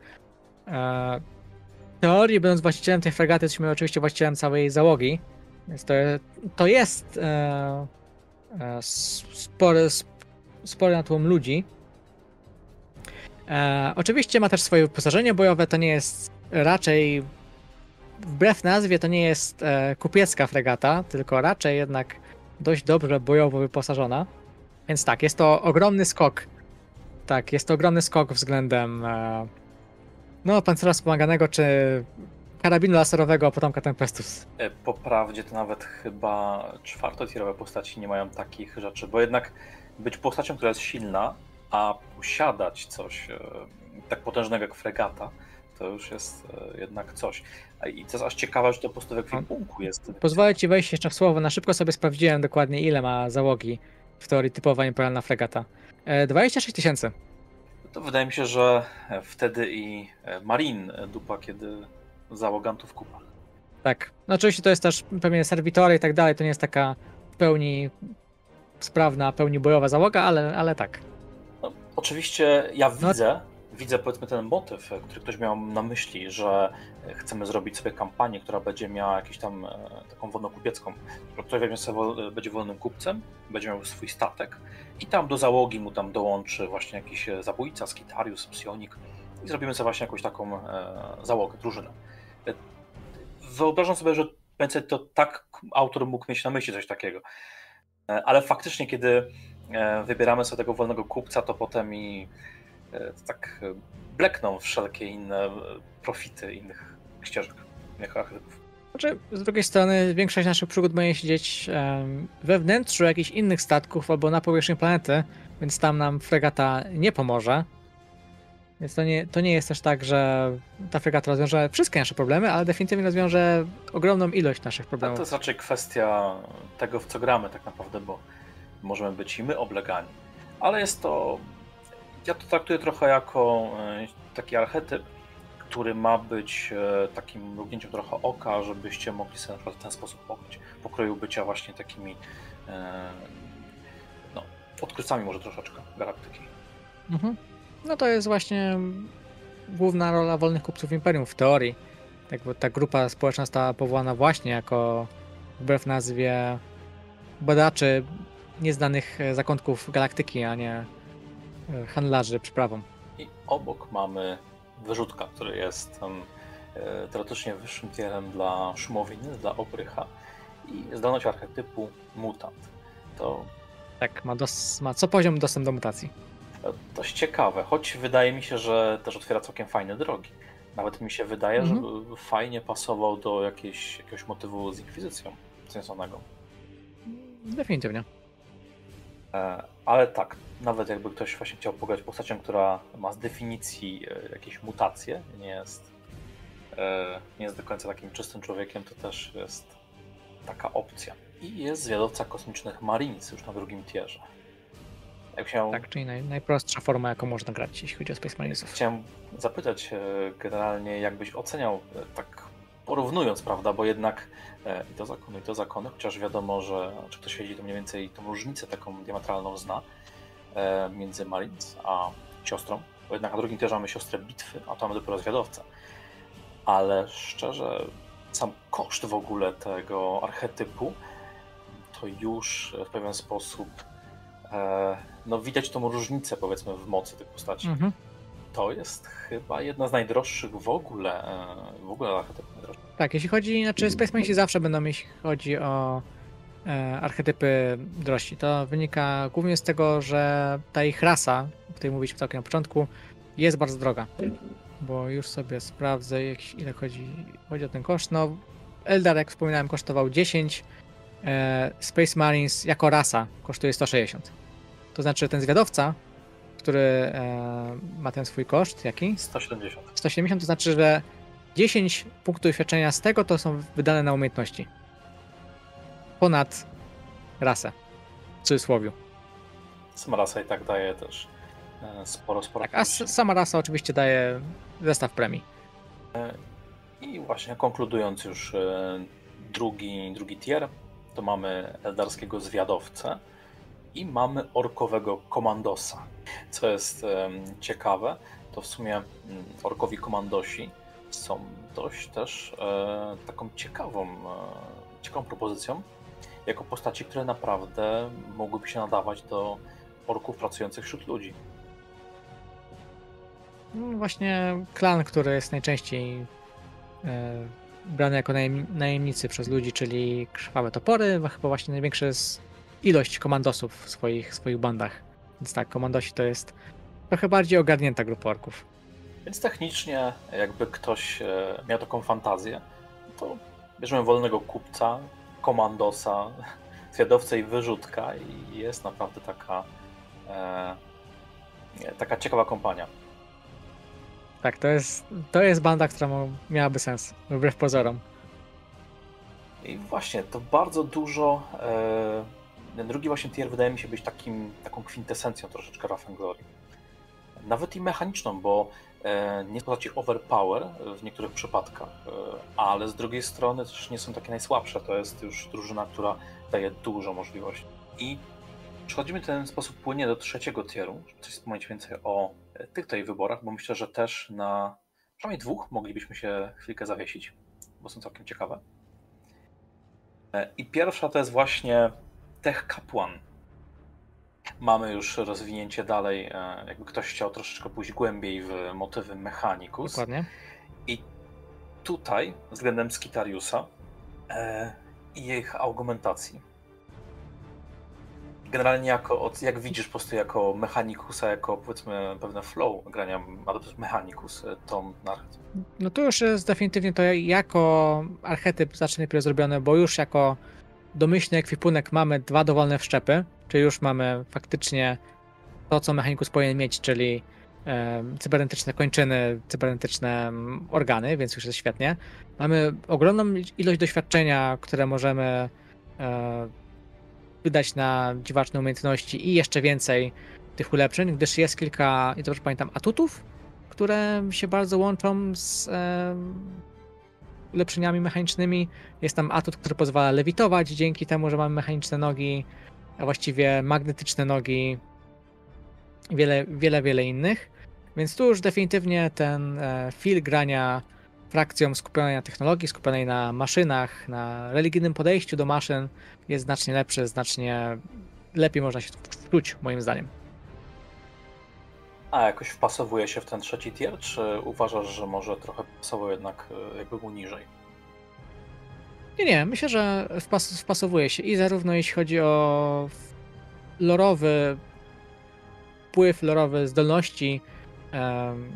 W teorii, będąc właścicielem tej fregaty, jesteśmy oczywiście właścicielem całej załogi. Więc to, to jest e, e, spory, spory natłum ludzi. E, oczywiście ma też swoje wyposażenie bojowe, to nie jest raczej, wbrew nazwie, to nie jest e, kupiecka fregata, tylko raczej jednak dość dobrze bojowo wyposażona. Więc tak, jest to ogromny skok. Tak, jest to ogromny skok względem e, no, pancerza wspomaganego czy karabinu laserowego potomka Tempestus. Po prawdzie to nawet chyba czwartotierowe postaci nie mają takich rzeczy, bo jednak być postacią, która jest silna, a posiadać coś e, tak potężnego jak fregata, to już jest e, jednak coś. I to jest aż ciekawe, że to po prostu w ekwipunku jest. Pozwolę ci wejść jeszcze w słowo. Na szybko sobie sprawdziłem dokładnie, ile ma załogi w teorii typowa imperialna fregata. E, dwadzieścia sześć tysięcy. To wydaje mi się, że wtedy i Marin dupa, kiedy załogantów kupa. Tak. No oczywiście to jest też pewnie serwitory i tak dalej, to nie jest taka w pełni sprawna, pełni bojowa załoga, ale, ale tak. No, oczywiście ja No. widzę, widzę powiedzmy ten motyw, który ktoś miał na myśli, że chcemy zrobić sobie kampanię, która będzie miała jakąś tam e, taką wolnokupiecką. Ktoś weźmie sobie, wol- będzie wolnym kupcem, będzie miał swój statek i tam do załogi mu tam dołączy właśnie jakiś zabójca, skitarius, psionik i zrobimy sobie właśnie jakąś taką e, załogę, drużynę. E, Wyobrażam sobie, że będzie to tak autor mógł mieć na myśli coś takiego. E, ale faktycznie, kiedy e, wybieramy sobie tego wolnego kupca, to potem i e, tak e, blekną wszelkie inne e, profity innych ścieżek, innych archetypów. Znaczy, z drugiej strony większość naszych przygód będzie siedzieć em, we wnętrzu jakichś innych statków albo na powierzchni planety, więc tam nam fregata nie pomoże. Więc to nie, to nie jest też tak, że ta fregata rozwiąże wszystkie nasze problemy, ale definitywnie rozwiąże ogromną ilość naszych Ale problemów. to jest raczej kwestia tego, w co gramy tak naprawdę, bo możemy być i my oblegani. Ale jest to, ja to traktuję trochę jako e, taki archetyp, który ma być e, takim mrugnięciem trochę oka, żebyście mogli sobie na przykład w ten sposób pokryć. Pokroju bycia właśnie takimi e, no, odkrywcami może troszeczkę galaktyki. Mhm. No to jest właśnie główna rola wolnych kupców Imperium w teorii. Tak, bo ta grupa społeczna została powołana właśnie jako, wbrew nazwie, badaczy nieznanych e, zakątków galaktyki, a nie e, handlarzy przyprawą. I obok mamy wyrzutka, który jest um, e, teoretycznie wyższym tierem dla szumowiny, dla oprycha i zdolność archetypu mutant. To Tak, ma, dos- ma co poziom dostęp do mutacji. e, dość ciekawe, choć wydaje mi się, że też otwiera całkiem fajne drogi. Nawet mi się wydaje, Mhm. że fajnie pasował do jakiejś, jakiegoś motywu z Inkwizycją związanego. Definitywnie. E, Ale tak, nawet jakby ktoś właśnie chciał pograć postacią, która ma z definicji e, jakieś mutacje, nie jest, e, nie jest do końca takim czystym człowiekiem, to też jest taka opcja. I jest zwiadowca kosmicznych Marines już na drugim tierze. Jak się, Tak, czyli naj, najprostsza forma, jaką można grać, jeśli chodzi o Space Marinesów. Chciałem zapytać e, generalnie, jakbyś oceniał, e, tak porównując, prawda, bo jednak e, i to zakony, i to zakony, chociaż wiadomo, że czy ktoś siedzi, to mniej więcej tą różnicę taką diametralną zna e, między Marines a siostrą, bo jednak na drugim tierze mamy siostrę bitwy, a to mamy dopiero zwiadowcę. Ale szczerze, sam koszt w ogóle tego archetypu, to już w pewien sposób e, no widać tą różnicę, powiedzmy, w mocy tych postaci. Mhm. To jest chyba jedna z najdroższych w ogóle, e, w ogóle archetypów najdroższych. Tak, jeśli chodzi, znaczy Space Marinesi zawsze będą, jeśli chodzi o e, archetypy drożsi. To wynika głównie z tego, że ta ich rasa, o której mówiliśmy całkiem na początku, jest bardzo droga. Bo już sobie sprawdzę, jak, ile chodzi, chodzi o ten koszt. No, Eldar, jak wspominałem, kosztował dziesięć. E, Space Marines jako rasa kosztuje sto sześćdziesiąt. To znaczy ten zwiadowca, który e, ma ten swój koszt, jaki? sto siedemdziesiąt. sto siedemdziesiąt, to znaczy, że dziesięć punktów doświadczenia z tego to są wydane na umiejętności. Ponad rasę. W cudzysłowiu. Sama rasa i tak daje też e, sporo, sporo. Tak, a s- sama rasa oczywiście daje zestaw premii. I właśnie konkludując już e, drugi, drugi tier, to mamy eldarskiego zwiadowcę i mamy orkowego komandosa. Co jest e, ciekawe, to w sumie m, orkowi komandosi są dość też e, taką ciekawą, e, ciekawą propozycją, jako postaci, które naprawdę mogłyby się nadawać do orków pracujących wśród ludzi. No właśnie klan, który jest najczęściej e, brany jako najem, najemnicy przez ludzi, czyli krwawe topory, chyba właśnie największy z ilość komandosów w swoich, swoich bandach. Więc tak, komandosi to jest trochę bardziej ogarnięta grupa orków. Więc technicznie, jakby ktoś miał taką fantazję, to bierzemy wolnego kupca, komandosa, zwiadowcę i wyrzutka i jest naprawdę taka e, taka ciekawa kompania. Tak, to jest, to jest banda, która miałaby sens, wbrew pozorom. I właśnie, to bardzo dużo... E, ten drugi właśnie tier wydaje mi się być takim, taką kwintesencją troszeczkę Wrath and Glory. Nawet i mechaniczną, bo e, nie są postaci overpower w niektórych przypadkach, e, ale z drugiej strony też nie są takie najsłabsze. To jest już drużyna, która daje dużo możliwości. I przechodzimy w ten sposób płynnie do trzeciego tieru. Coś wspomnieć więcej o tych tutaj wyborach, bo myślę, że też na przynajmniej dwóch moglibyśmy się chwilkę zawiesić, bo są całkiem ciekawe. I pierwsza to jest właśnie Tech Kapłan. Mamy już rozwinięcie dalej, jakby ktoś chciał troszeczkę pójść głębiej w motywy Mechanicus. Dokładnie. I tutaj względem Skitariusa e, i ich argumentacji. Generalnie jako, jak widzisz po prostu jako Mechanicusa, jako powiedzmy pewne flow grania Mechanicus, tą archetyp? No to już jest definitywnie to jako archetyp zacznę najpierw zrobione, bo już jako domyślny ekwipunek mamy dwa dowolne wszczepy, czyli już mamy faktycznie to, co Mechanicus powinien mieć, czyli e, cybernetyczne kończyny, cybernetyczne organy, więc już jest świetnie. Mamy ogromną ilość doświadczenia, które możemy e, wydać na dziwaczne umiejętności i jeszcze więcej tych ulepszeń, gdyż jest kilka, i dobrze pamiętam, atutów, które się bardzo łączą z e, ulepszeniami mechanicznymi. Jest tam atut, który pozwala lewitować dzięki temu, że mamy mechaniczne nogi, a właściwie magnetyczne nogi, wiele, wiele, wiele innych. Więc tu już definitywnie ten e, feel grania frakcją skupionej na technologii, skupionej na maszynach, na religijnym podejściu do maszyn jest znacznie lepszy, znacznie lepiej można się wczuć, moim zdaniem. A jakoś wpasowuje się w ten trzeci tier, czy uważasz, że może trochę pasował jednak jakby był niżej? Nie, nie, myślę, że wpas wpasowuje się i zarówno jeśli chodzi o lorowy wpływ, lorowe zdolności, um,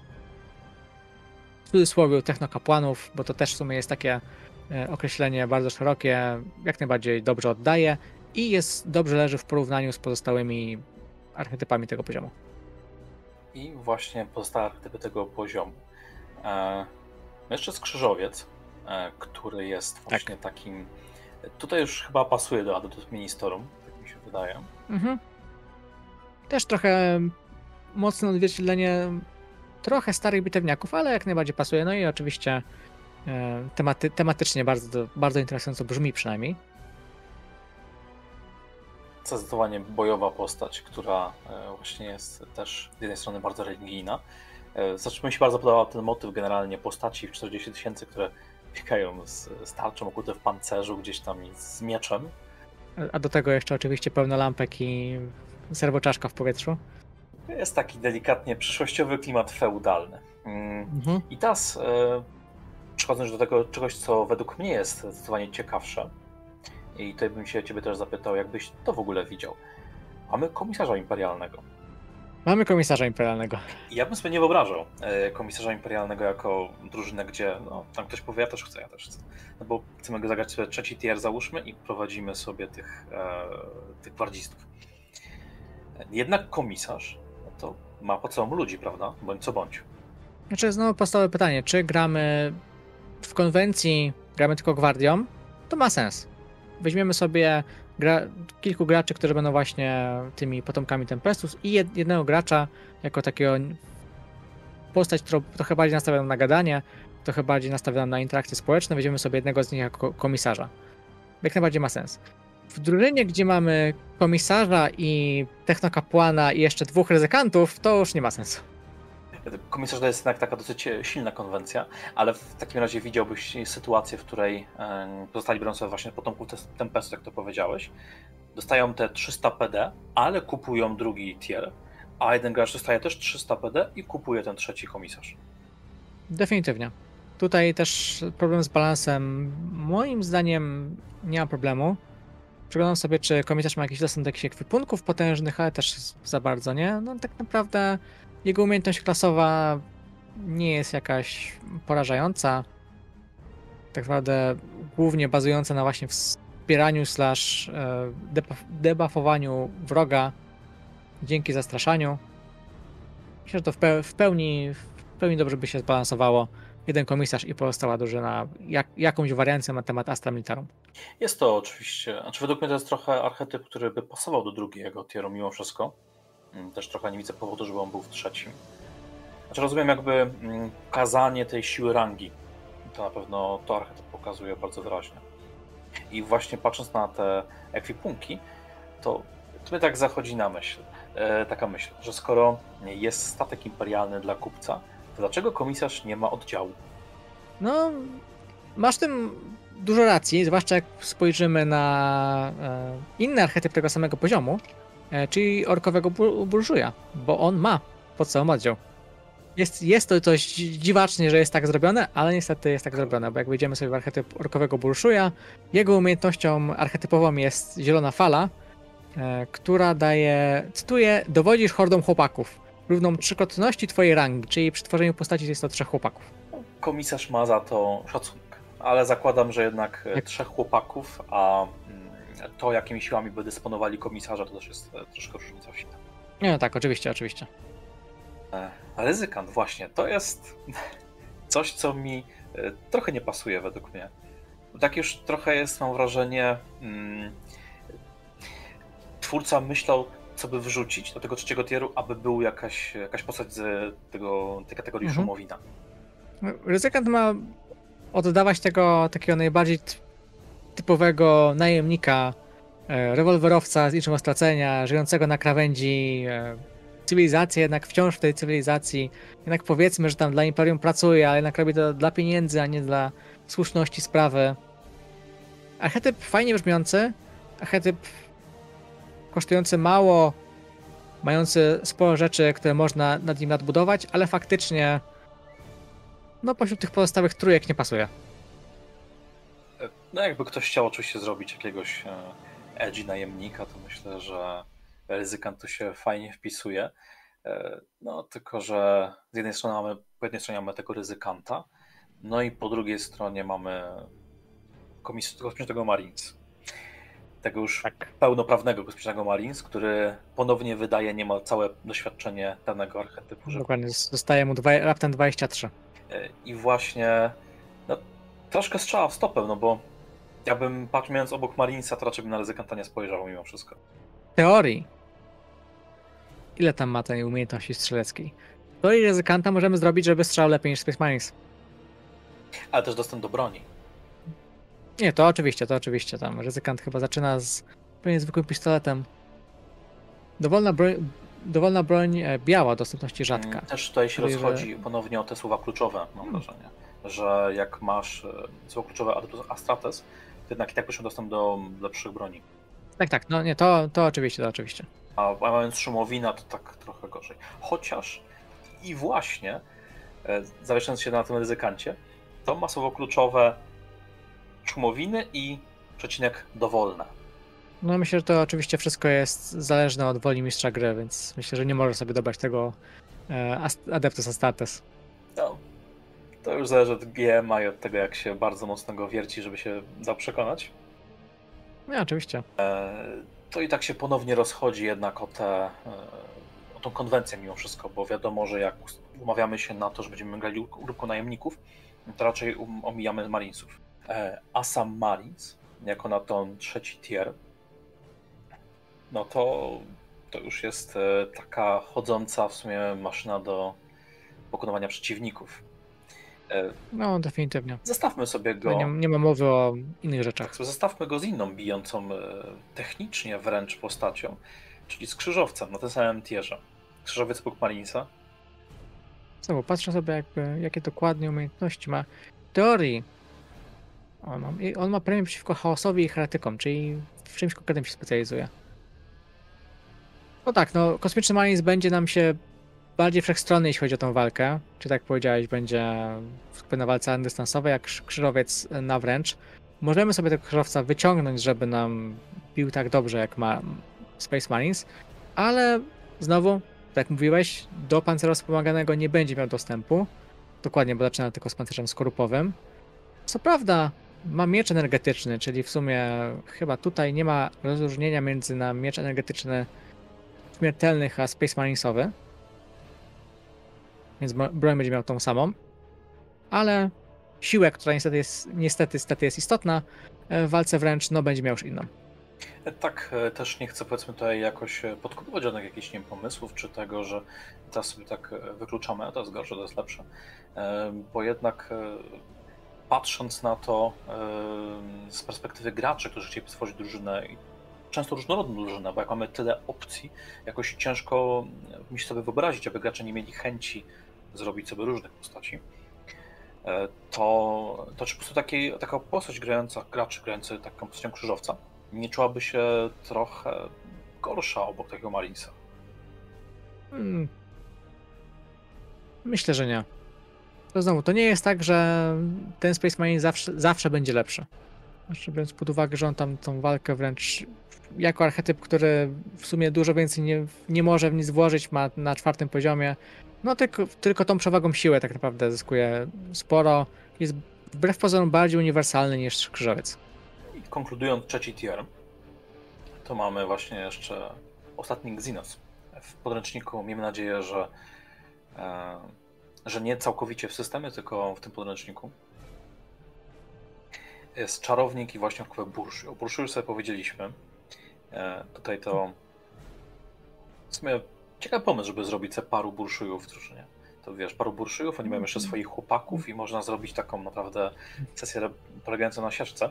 w cudzysłowie technokapłanów, bo to też w sumie jest takie e, określenie bardzo szerokie, jak najbardziej dobrze oddaje i jest dobrze leży w porównaniu z pozostałymi archetypami tego poziomu. I właśnie pozostałe archetypy tego poziomu. E, jeszcze Skrzyżowiec, e, który jest właśnie tak. takim... Tutaj już chyba pasuje do Adeptus Ministerum, tak mi się wydaje. Mhm. Też trochę mocne odzwierciedlenie trochę starych bitewniaków, ale jak najbardziej pasuje. No i oczywiście e, tematy, tematycznie bardzo, bardzo interesująco brzmi przynajmniej. Zdecydowanie bojowa postać, która e, właśnie jest też z jednej strony bardzo religijna. E, Zresztą mi się bardzo podobał ten motyw generalnie postaci w czterdzieści tysięcy, które biegają z, z tarczą okute w pancerzu gdzieś tam i z mieczem. A do tego jeszcze oczywiście pełno lampek i serwoczaszka w powietrzu. Jest taki delikatnie przyszłościowy klimat feudalny. Mhm. I teraz e, przechodząc do tego czegoś, co według mnie jest zdecydowanie ciekawsze, i tutaj bym się ciebie też zapytał, jakbyś to w ogóle widział. Mamy komisarza imperialnego. Mamy komisarza imperialnego. Ja bym sobie nie wyobrażał e, komisarza imperialnego jako drużynę, gdzie no, tam ktoś powie, ja też chcę, ja też chcę. No bo chcemy go zagrać sobie trzeci tier, załóżmy, i prowadzimy sobie tych, e, tych gwardzistów. Jednak komisarz to ma pod sobą ludzi, prawda? Bądź co bądź. Znaczy znowu podstawowe pytanie, czy gramy w konwencji, gramy tylko gwardią? To ma sens. Weźmiemy sobie gra, kilku graczy, którzy będą właśnie tymi potomkami Tempestus i jed, jednego gracza jako takiego postać, która trochę bardziej nastawioną na gadanie, trochę bardziej nastawioną na interakcje społeczne, weźmiemy sobie jednego z nich jako komisarza. Jak najbardziej ma sens. W drużynie, gdzie mamy komisarza i technokapłana i jeszcze dwóch ryzykantów, to już nie ma sensu. Komisarz to jest jednak taka dosyć silna konwencja, ale w takim razie widziałbyś sytuację, w której pozostali biorą sobie właśnie potomków Tempestus, jak to powiedziałeś, dostają te trzysta P D, ale kupują drugi tier, a jeden gracz dostaje też trzysta P D i kupuje ten trzeci komisarz. Definitywnie. Tutaj też problem z balansem moim zdaniem nie ma problemu. Przeglądam sobie, czy komisarz ma jakiś dostęp do jakichś ekwipunków potężnych, ale też za bardzo nie. No tak naprawdę jego umiejętność klasowa nie jest jakaś porażająca. Tak naprawdę głównie bazująca na właśnie wspieraniu slash debuffowaniu wroga dzięki zastraszaniu. Myślę, że to w, pe w, pełni, w pełni dobrze by się zbalansowało. Jeden komisarz i pozostała drużyna jak, jakąś wariancję na temat Astra Militarum. Jest to oczywiście, znaczy według mnie to jest trochę archetyp, który by pasował do drugiego tieru mimo wszystko. Też trochę nie widzę powodu, żeby on był w trzecim. Znaczy rozumiem jakby pokazanie tej siły rangi. To na pewno to archetyp pokazuje bardzo wyraźnie. I właśnie patrząc na te ekwipunki, to, to mnie tak zachodzi na myśl, e, taka myśl, że skoro jest statek imperialny dla kupca, to dlaczego komisarz nie ma oddziału? No, masz w tym dużo racji, zwłaszcza jak spojrzymy na e, inny archetyp tego samego poziomu, e, czyli orkowego bur burżuja, bo on ma podstawową oddział. Jest, jest to coś dziwacznie, że jest tak zrobione, ale niestety jest tak zrobione, bo jak wejdziemy sobie w archetyp orkowego burszuja, jego umiejętnością archetypową jest zielona fala, e, która daje, cytuję, dowodzisz hordą chłopaków, równą trzykrotności twojej rangi, czyli przy tworzeniu postaci jest to trzech chłopaków. Komisarz ma za to szacunek, ale zakładam, że jednak jak... trzech chłopaków, a to jakimi siłami by dysponowali komisarza, to też jest troszkę różnica w sile. Nie, tak, oczywiście, oczywiście. Ryzykant, właśnie, to jest coś, co mi trochę nie pasuje według mnie. Tak już trochę jest, mam wrażenie, hmm, twórca myślał, co by wrzucić do tego trzeciego tieru, aby był jakaś, jakaś postać z tego, tej kategorii mhm. szumowina. Ryzykant ma oddawać tego takiego najbardziej typowego najemnika, rewolwerowca z liczbą stracenia, żyjącego na krawędzi cywilizacji, jednak wciąż w tej cywilizacji, jednak powiedzmy, że tam dla Imperium pracuje, ale jednak robi to dla pieniędzy, a nie dla słuszności sprawy. Archetyp fajnie brzmiący, archetyp kosztujący mało, mający sporo rzeczy, które można nad nim nadbudować, ale faktycznie no pośród tych pozostałych trójek nie pasuje. No jakby ktoś chciał oczywiście zrobić jakiegoś edgy najemnika, to myślę, że ryzykant tu się fajnie wpisuje. No tylko, że z jednej strony mamy, po jednej stronie mamy tego ryzykanta, no i po drugiej stronie mamy kosmicznego Marines. Tego już tak. pełnoprawnego kosmicznego Marines, który ponownie wydaje niemal całe doświadczenie danego archetypu. Że... Dokładnie, zostaje mu dwa, raptem dwadzieścia trzy. I właśnie no, troszkę strzała w stopę, no bo jakbym patrząc obok Marinesa, to raczej bym na ryzykanta nie spojrzał mimo wszystko. W teorii. Ile tam ma tej umiejętności strzeleckiej? W teorii ryzykanta możemy zrobić, żeby strzelał lepiej niż Space Marines. Ale też dostęp do broni. Nie, to oczywiście, to oczywiście. Tam ryzykant chyba zaczyna z pewnie zwykłym pistoletem. Dowolna broń, dowolna broń biała, dostępności rzadka. Też tutaj się Czyli, rozchodzi że... ponownie o te słowa kluczowe, mam hmm. wrażenie. Że jak masz słowa kluczowe Astartes, to jednak i tak proszę dostęp do lepszych broni. Tak, tak, no nie, to, to oczywiście, to oczywiście. A, a mając szumowina, to tak trochę gorzej. Chociaż i właśnie, e, zawieszając się na tym ryzykancie, to ma słowo kluczowe szumowiny i przecinek dowolne. No myślę, że to oczywiście wszystko jest zależne od woli mistrza gry, więc myślę, że nie może sobie dobrać tego e, Adeptus Astartes. No, to już zależy od G M a i od tego, jak się bardzo mocno go wierci, żeby się dał przekonać. No, oczywiście. E, to i tak się ponownie rozchodzi jednak o, te, e, o tą konwencję mimo wszystko, bo wiadomo, że jak umawiamy się na to, że będziemy grali grupą najemników, to raczej um, omijamy Marinesów. E, Assam Marines, jako na ten trzeci tier, no to, to już jest e, taka chodząca w sumie maszyna do pokonywania przeciwników. E, no, definitywnie. Zestawmy sobie go... Nie, nie ma mowy o innych rzeczach. Zestawmy go z inną, bijącą e, technicznie wręcz postacią, czyli z krzyżowcem na tym samym tierze. Krzyżowiec obok Marinesa. Co, patrzę sobie jakby, jakie dokładnie umiejętności ma. W teorii on ma, on ma premię przeciwko chaosowi i heretykom, czyli w czymś konkretnym się specjalizuje. No tak, no kosmiczny Marines będzie nam się bardziej wszechstronny, jeśli chodzi o tą walkę. Czy tak jak powiedziałeś, będzie na walce dystansowej, jak krzyżowiec na wręcz. możemy sobie tego krzyżowca wyciągnąć, żeby nam bił tak dobrze, jak ma Space Marines, ale znowu, tak jak mówiłeś, do pancerza wspomaganego nie będzie miał dostępu. Dokładnie, bo zaczyna tylko z pancerzem skorupowym. Co prawda, ma miecz energetyczny, czyli w sumie chyba tutaj nie ma rozróżnienia między na miecz energetyczny śmiertelnych a Space Marinesowy. Więc broń będzie miał tą samą. Ale siłę, która niestety jest, niestety, niestety jest istotna w walce wręcz, no będzie miał już inną. Tak, też nie chcę powiedzmy tutaj jakoś podkopywać żadnych jakichś nie wiem, pomysłów, czy tego, że teraz sobie tak wykluczamy, a to jest gorsze, to jest lepsze. Bo jednak patrząc na to z perspektywy graczy, którzy chcieli stworzyć drużynę, często różnorodną drużynę, bo jak mamy tyle opcji, jakoś ciężko mi się sobie wyobrazić, aby gracze nie mieli chęci zrobić sobie różnych postaci, to, to czy po prostu taki, taka postać grająca, graczy grający taką postacią krzyżowca nie czułaby się trochę gorsza obok takiego Marinesa? Hmm. Myślę, że nie. To znowu, to nie jest tak, że ten Space Marine zawsze, zawsze będzie lepszy. Znaczy, biorąc pod uwagę, że on tam tą walkę wręcz jako archetyp, który w sumie dużo więcej nie, nie może w nic włożyć, ma na czwartym poziomie, no tylko, tylko tą przewagą siły tak naprawdę zyskuje sporo. Jest wbrew pozorom bardziej uniwersalny niż krzyżowiec. I konkludując trzeci tier, to mamy właśnie jeszcze ostatni Xenos. W podręczniku miejmy nadzieję, że, e, że nie całkowicie w systemie, tylko w tym podręczniku. Jest czarownik i właśnie okupę burszy. O burszu już sobie powiedzieliśmy. E, tutaj to w sumie ciekawy pomysł, żeby zrobić sobie paru burszujów w drużynie. To wiesz, paru burszujów, oni mają jeszcze swoich chłopaków i można zrobić taką naprawdę sesję polegającą na sieczce.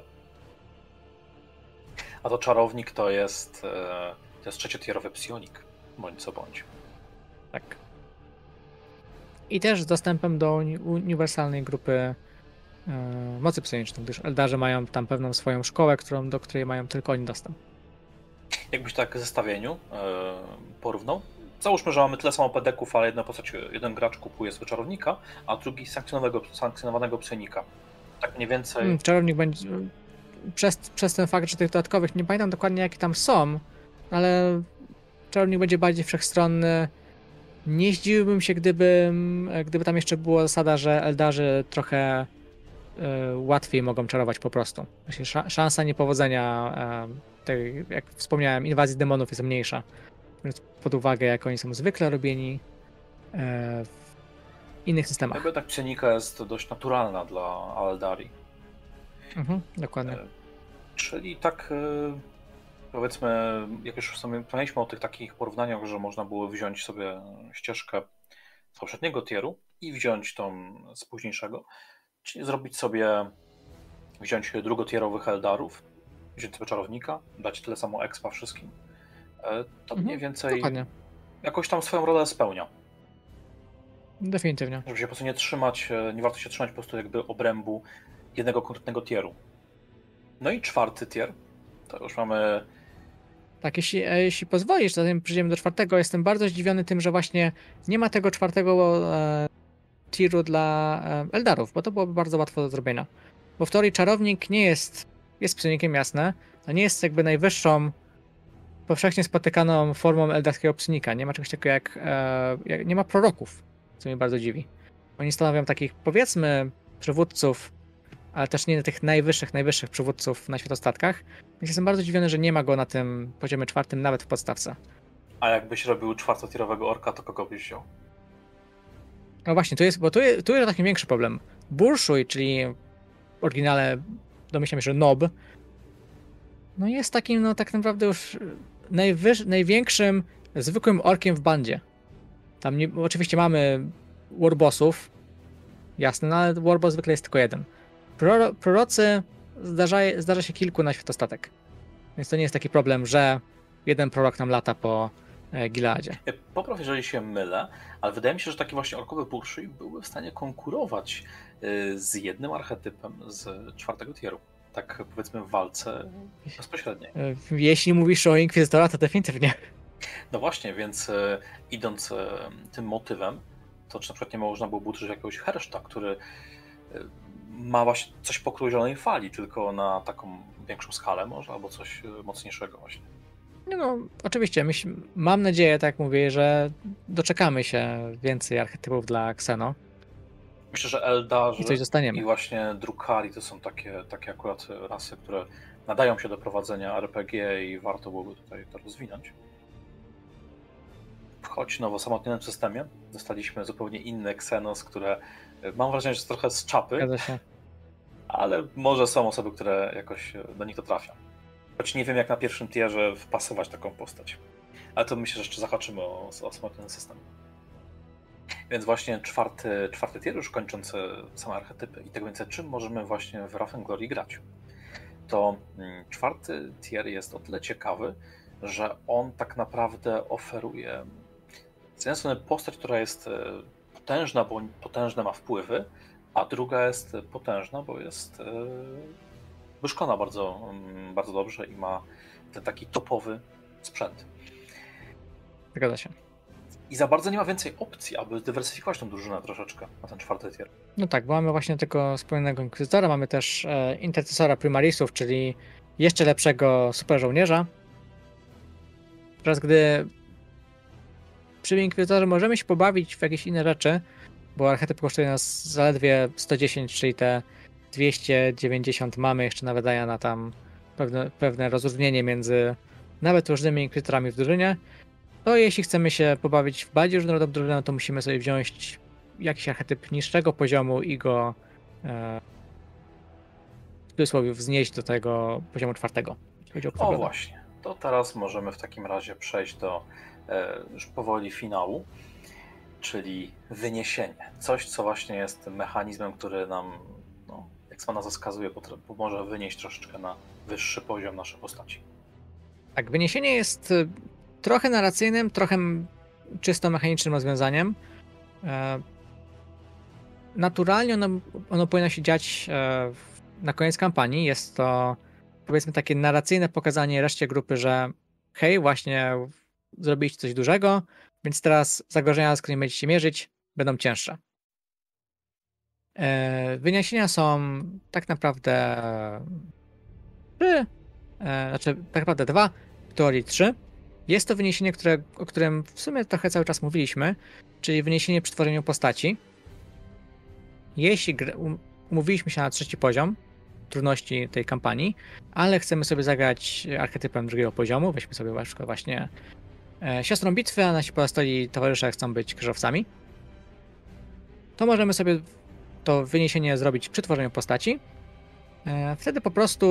A to czarownik to jest, to jest trzeciotierowy psionik, bądź co bądź. Tak. I też z dostępem do uni uniwersalnej grupy e, mocy psionicznej, gdyż Eldarzy mają tam pewną swoją szkołę, którą, do której mają tylko oni dostęp. Jakbyś tak w zestawieniu e, porównał? Załóżmy, że mamy tyle samo pedeków, ale jedna postać, jeden gracz kupuje sobie czarownika, a drugi sankcjonowanego psionika. Tak mniej więcej... Hmm, czarownik będzie... Przez, przez ten fakt, że tych dodatkowych, nie pamiętam dokładnie jakie tam są, ale czarownik będzie bardziej wszechstronny. Nie zdziwiłbym się, gdyby, gdyby tam jeszcze była zasada, że Eldarzy trochę y, łatwiej mogą czarować po prostu. Właśnie szansa niepowodzenia, y, tej, jak wspomniałem, inwazji demonów jest mniejsza. Biorąc pod uwagę, jak oni są zwykle robieni y, w innych systemach. Jakby tak psionika jest dość naturalna dla Eldari. Mhm, dokładnie. Czyli tak powiedzmy, jak już sobie wspomnieliśmy o tych takich porównaniach, że można było wziąć sobie ścieżkę z poprzedniego tieru i wziąć tą z późniejszego, czyli zrobić sobie, wziąć drugotierowych Eldarów, wziąć sobie czarownika, dać tyle samo expa wszystkim, to mhm, mniej więcej dokładnie. jakoś tam swoją rolę spełnia. Definitywnie. Żeby się po prostu nie trzymać, nie warto się trzymać po prostu jakby obrębu jednego konkretnego tieru. No i czwarty tier, to już mamy... Tak, jeśli, jeśli pozwolisz, zanim przejdziemy do czwartego, jestem bardzo zdziwiony tym, że właśnie nie ma tego czwartego e, tieru dla e, Eldarów, bo to byłoby bardzo łatwo do zrobienia. Bo w teorii czarownik nie jest, jest psionikiem, jasne, a nie jest jakby najwyższą, powszechnie spotykaną formą eldarskiego psionika. Nie ma czegoś takiego jak, e, jak, nie ma proroków, co mnie bardzo dziwi. Oni stanowią takich, powiedzmy, przywódców, ale też nie tych najwyższych, najwyższych przywódców na światostatkach. Więc jestem bardzo zdziwiony, że nie ma go na tym poziomie czwartym, nawet w podstawce. A jakbyś robił czwartotierowego orka, to kogo byś wziął? No właśnie, tu jest, bo tu jest, tu jest taki większy problem. Burszuj, czyli w oryginale domyślam się, że Nob, no jest takim, no tak naprawdę już najwyż, największym zwykłym orkiem w bandzie. Tam nie, oczywiście mamy warbossów, jasne, no ale warboss zwykle jest tylko jeden. Proro, prorocy zdarza, zdarza się kilku na światostatek. Więc to nie jest taki problem, że jeden prorok nam lata po e, Gileadzie. Popraw, jeżeli się mylę, ale wydaje mi się, że taki właśnie orkowy burszuj byłby w stanie konkurować y, z jednym archetypem z czwartego tieru. Tak powiedzmy w walce bezpośredniej. E, jeśli mówisz o Inkwizytora, to definitywnie. No właśnie, więc y, idąc y, tym motywem, to czy na przykład nie można było użyć jakiegoś herszta, który y, ma właśnie coś pokrój Zielonej Fali, tylko na taką większą skalę może, albo coś mocniejszego właśnie. No, no oczywiście, myśl, mam nadzieję, tak jak mówię, że doczekamy się więcej archetypów dla Xeno. Myślę, że Eldarzy i, coś zostaniemy. i właśnie Drukhari to są takie, takie akurat rasy, które nadają się do prowadzenia R P G i warto byłoby tutaj to rozwinąć. Choć no, w osamotnionym systemie dostaliśmy zupełnie inne Xenos, które mam wrażenie, że jest trochę z czapy, Zgadza się. ale może są osoby, które jakoś do nich to trafia. Choć nie wiem, jak na pierwszym tierze wpasować taką postać. Ale to myślę, że jeszcze zahaczymy o, o osamotniony system. Więc właśnie czwarty, czwarty tier, już kończący same archetypy i tego więcej, czym możemy właśnie w Wrath and Glory grać. To mm, czwarty tier jest o tyle ciekawy, że on tak naprawdę oferuje z jednej strony postać, która jest potężna, bo potężne ma wpływy, a druga jest potężna, bo jest wyszkolona bardzo, bardzo dobrze i ma ten taki topowy sprzęt. Zgadza się. I za bardzo nie ma więcej opcji, aby dywersyfikować tą drużynę troszeczkę na ten czwarty tier. No tak, bo mamy właśnie tylko wspomnianego Inkwizytora, mamy też e, Intercesora Primarisów, czyli jeszcze lepszego super żołnierza. Teraz gdy przy Inkwizytorze możemy się pobawić w jakieś inne rzeczy, bo archetyp kosztuje nas zaledwie sto dziesięć, czyli te dwieście dziewięćdziesiąt mamy, jeszcze nawet daje na tam pewne, pewne rozróżnienie między nawet różnymi Inkwizytorami w drużynie. To jeśli chcemy się pobawić w bardziej różnorodną drużynę, to musimy sobie wziąć jakiś archetyp niższego poziomu i go e, w cudzysłowie wznieść do tego poziomu czwartego. O, o właśnie, to teraz możemy w takim razie przejść do e, już powoli finału, czyli wyniesienie. Coś, co właśnie jest mechanizmem, który nam, no, jak sama nazwa wskazuje, pomoże wynieść troszeczkę na wyższy poziom nasze postaci. Tak, wyniesienie jest trochę narracyjnym, trochę czysto mechanicznym rozwiązaniem. E, naturalnie ono, ono powinno się dziać e, na koniec kampanii. Jest to, powiedzmy, takie narracyjne pokazanie reszcie grupy, że hej, właśnie zrobiliście coś dużego, więc teraz zagrożenia, z którymi będziecie się mierzyć, będą cięższe. E, wyniesienia są tak naprawdę trzy, e, znaczy tak naprawdę dwa, w teorii trzy. Jest to wyniesienie, które, o którym w sumie trochę cały czas mówiliśmy, czyli wyniesienie przy tworzeniu postaci. Jeśli umówiliśmy się na trzeci poziom trudności tej kampanii, ale chcemy sobie zagrać archetypem drugiego poziomu, weźmy sobie właśnie e, siostrą bitwy, a nasi pozostali towarzysze chcą być krzyżowcami, to możemy sobie to wyniesienie zrobić przy tworzeniu postaci. E, wtedy po prostu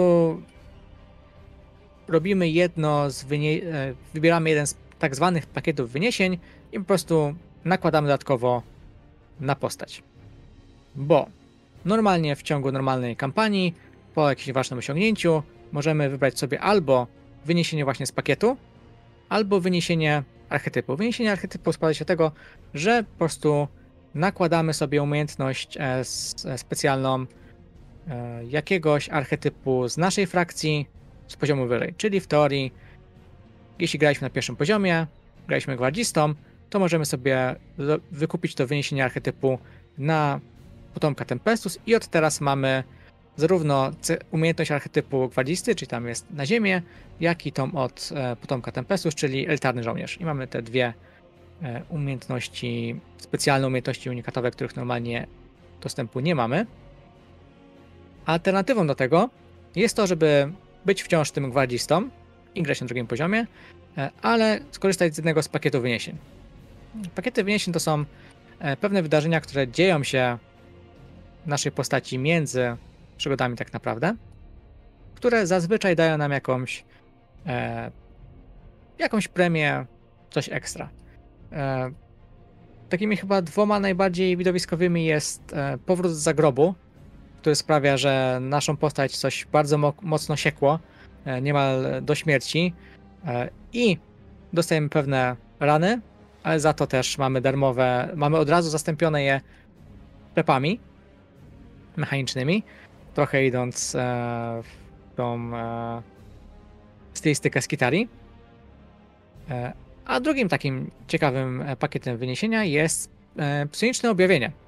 robimy jedno z wynie... e, wybieramy jeden z tak zwanych pakietów wyniesień i po prostu nakładamy dodatkowo na postać. Bo normalnie w ciągu normalnej kampanii, po jakimś ważnym osiągnięciu, możemy wybrać sobie albo wyniesienie właśnie z pakietu, albo wyniesienie archetypu. Wyniesienie archetypu składa się z tego, że po prostu nakładamy sobie umiejętność specjalną jakiegoś archetypu z naszej frakcji z poziomu wyżej. Czyli w teorii, jeśli graliśmy na pierwszym poziomie, graliśmy gwardzistą, to możemy sobie wykupić to wyniesienie archetypu na potomka Tempestus i od teraz mamy zarówno umiejętność archetypu gwardzisty, czyli tam jest na ziemię, jak i tą od potomka Tempestus, czyli elitarny żołnierz. I mamy te dwie umiejętności, specjalne umiejętności unikatowe, których normalnie dostępu nie mamy. Alternatywą do tego jest to, żeby być wciąż tym gwardzistą i grać na drugim poziomie, ale skorzystać z jednego z pakietów wyniesień. Pakiety wyniesień to są pewne wydarzenia, które dzieją się naszej postaci między przygodami tak naprawdę, które zazwyczaj dają nam jakąś e, jakąś premię, coś ekstra. E, takimi chyba dwoma najbardziej widowiskowymi jest e, powrót z zagrobu, który sprawia, że naszą postać coś bardzo mo- mocno siekło, e, niemal do śmierci e, i dostajemy pewne rany, ale za to też mamy darmowe, mamy od razu zastąpione je przepami mechanicznymi, trochę idąc e, w tą e, stylistykę z Kitari. E, a drugim takim ciekawym pakietem wyniesienia jest e, psioniczne objawienie.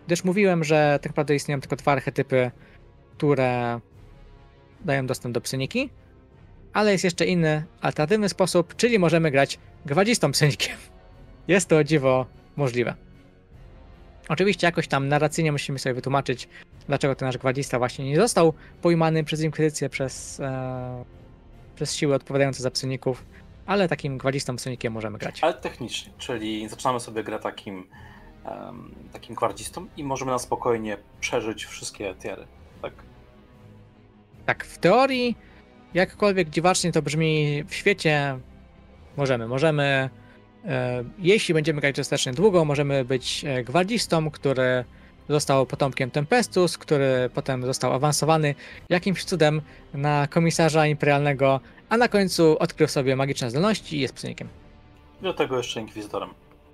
gdyż mówiłem, że tak naprawdę istnieją tylko dwa archetypy, które dają dostęp do psyniki, ale jest jeszcze inny, alternatywny sposób, czyli możemy grać gwadzistą psynikiem. Jest to o dziwo możliwe. Oczywiście jakoś tam narracyjnie musimy sobie wytłumaczyć, dlaczego ten nasz gwadzista właśnie nie został pojmany przez Inkwizycję, przez, e, przez siły odpowiadające za psyników, ale takim gwadzistą psynikiem możemy grać. Ale technicznie, czyli zaczynamy sobie grę takim, um, takim gwardzistą i możemy na spokojnie przeżyć wszystkie tiery, tak? Tak, w teorii, jakkolwiek dziwacznie to brzmi, w świecie możemy. Możemy, e, jeśli będziemy grać dostatecznie długo, możemy być e, gwardzistą, który został potomkiem Tempestus, który potem został awansowany jakimś cudem na komisarza imperialnego, a na końcu odkrył sobie magiczne zdolności i jest psynikiem. I do tego jeszcze inkwizytorem.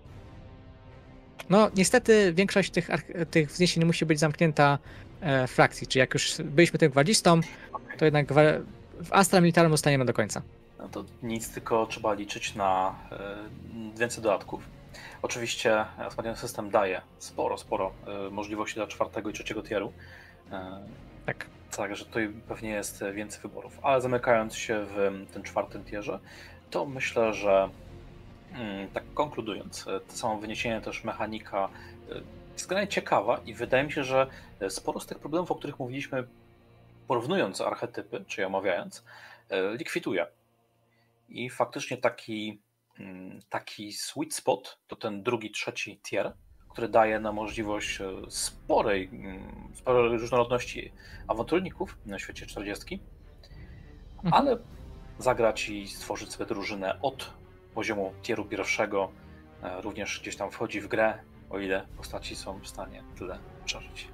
No, niestety większość tych, tych wzniesień musi być zamknięta e, frakcji, czyli jak już byliśmy tym gwadzistą, Okay. to jednak gwa- w Astra Militarum zostaniemy do końca. No to nic, tylko trzeba liczyć na y, więcej dodatków. Oczywiście Asmodean System daje sporo, sporo y, możliwości dla czwartego i trzeciego tieru. Y, Tak. Także tutaj pewnie jest więcej wyborów. Ale zamykając się w tym czwartym tierze, to myślę, że y, tak konkludując, to samo wyniesienie też mechanika y, względnie ciekawa i wydaje mi się, że sporo z tych problemów, o których mówiliśmy, porównując archetypy, czy omawiając, y, likwiduje. I faktycznie taki, taki sweet spot to ten drugi, trzeci tier, który daje nam możliwość sporej, sporej różnorodności awanturników na świecie czterdziestki, mhm. ale zagrać i stworzyć sobie drużynę od poziomu tieru pierwszego również gdzieś tam wchodzi w grę, o ile postaci są w stanie tyle przeżyć.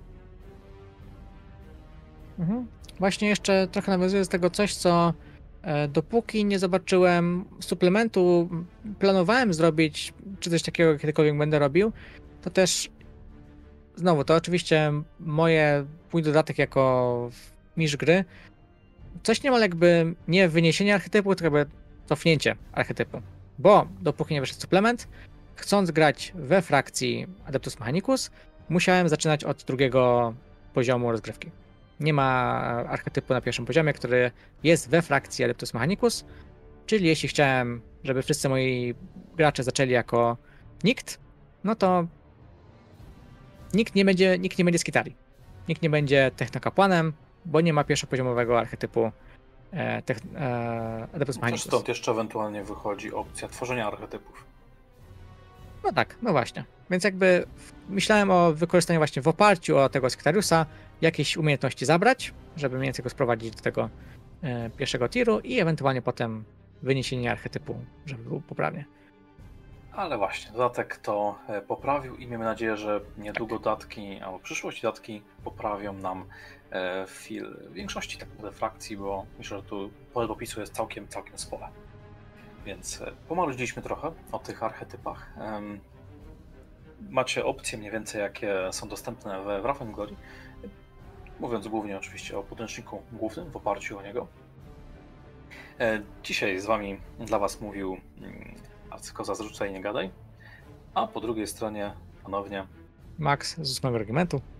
Mhm. Właśnie jeszcze trochę nawiązuję z tego coś, co dopóki nie zobaczyłem suplementu, planowałem zrobić, czy coś takiego kiedykolwiek będę robił, to też znowu, to oczywiście moje, mój dodatek jako mistrz gry, coś niemal jakby nie wyniesienie archetypu, tylko jakby cofnięcie archetypu, bo dopóki nie wyszedł suplement, chcąc grać we frakcji Adeptus Mechanicus, musiałem zaczynać od drugiego poziomu rozgrywki. Nie ma archetypu na pierwszym poziomie, który jest we frakcji Adeptus Mechanicus, czyli jeśli chciałem, żeby wszyscy moi gracze zaczęli jako nikt, no to nikt nie będzie, nikt nie będzie skitali. Nikt nie będzie technokapłanem, bo nie ma pierwszopoziomowego archetypu e, tech, e, Adeptus Mechanicus. Stąd jeszcze ewentualnie wychodzi opcja tworzenia archetypów. No tak, no właśnie. Więc jakby myślałem o wykorzystaniu właśnie w oparciu o tego Scytariusa jakieś umiejętności zabrać, żeby mniej więcej go sprowadzić do tego e, pierwszego tiru i ewentualnie potem wyniesienie archetypu, żeby było poprawnie. Ale właśnie, dodatek to poprawił i miejmy nadzieję, że niedługo dodatki, albo przyszłość dodatki poprawią nam e, feel większości tak naprawdę frakcji, bo myślę, że tu pole popisu jest całkiem, całkiem spore. Więc pomaludziliśmy trochę o tych archetypach. Um, macie opcje mniej więcej, jakie są dostępne w, w Rafen Glory. Mówiąc głównie oczywiście o podręczniku głównym, w oparciu o niego. E, dzisiaj z wami, dla was mówił mm, Arcykoza Zrzucaj i nie gadaj. A po drugiej stronie ponownie Max z ósmego regimentu.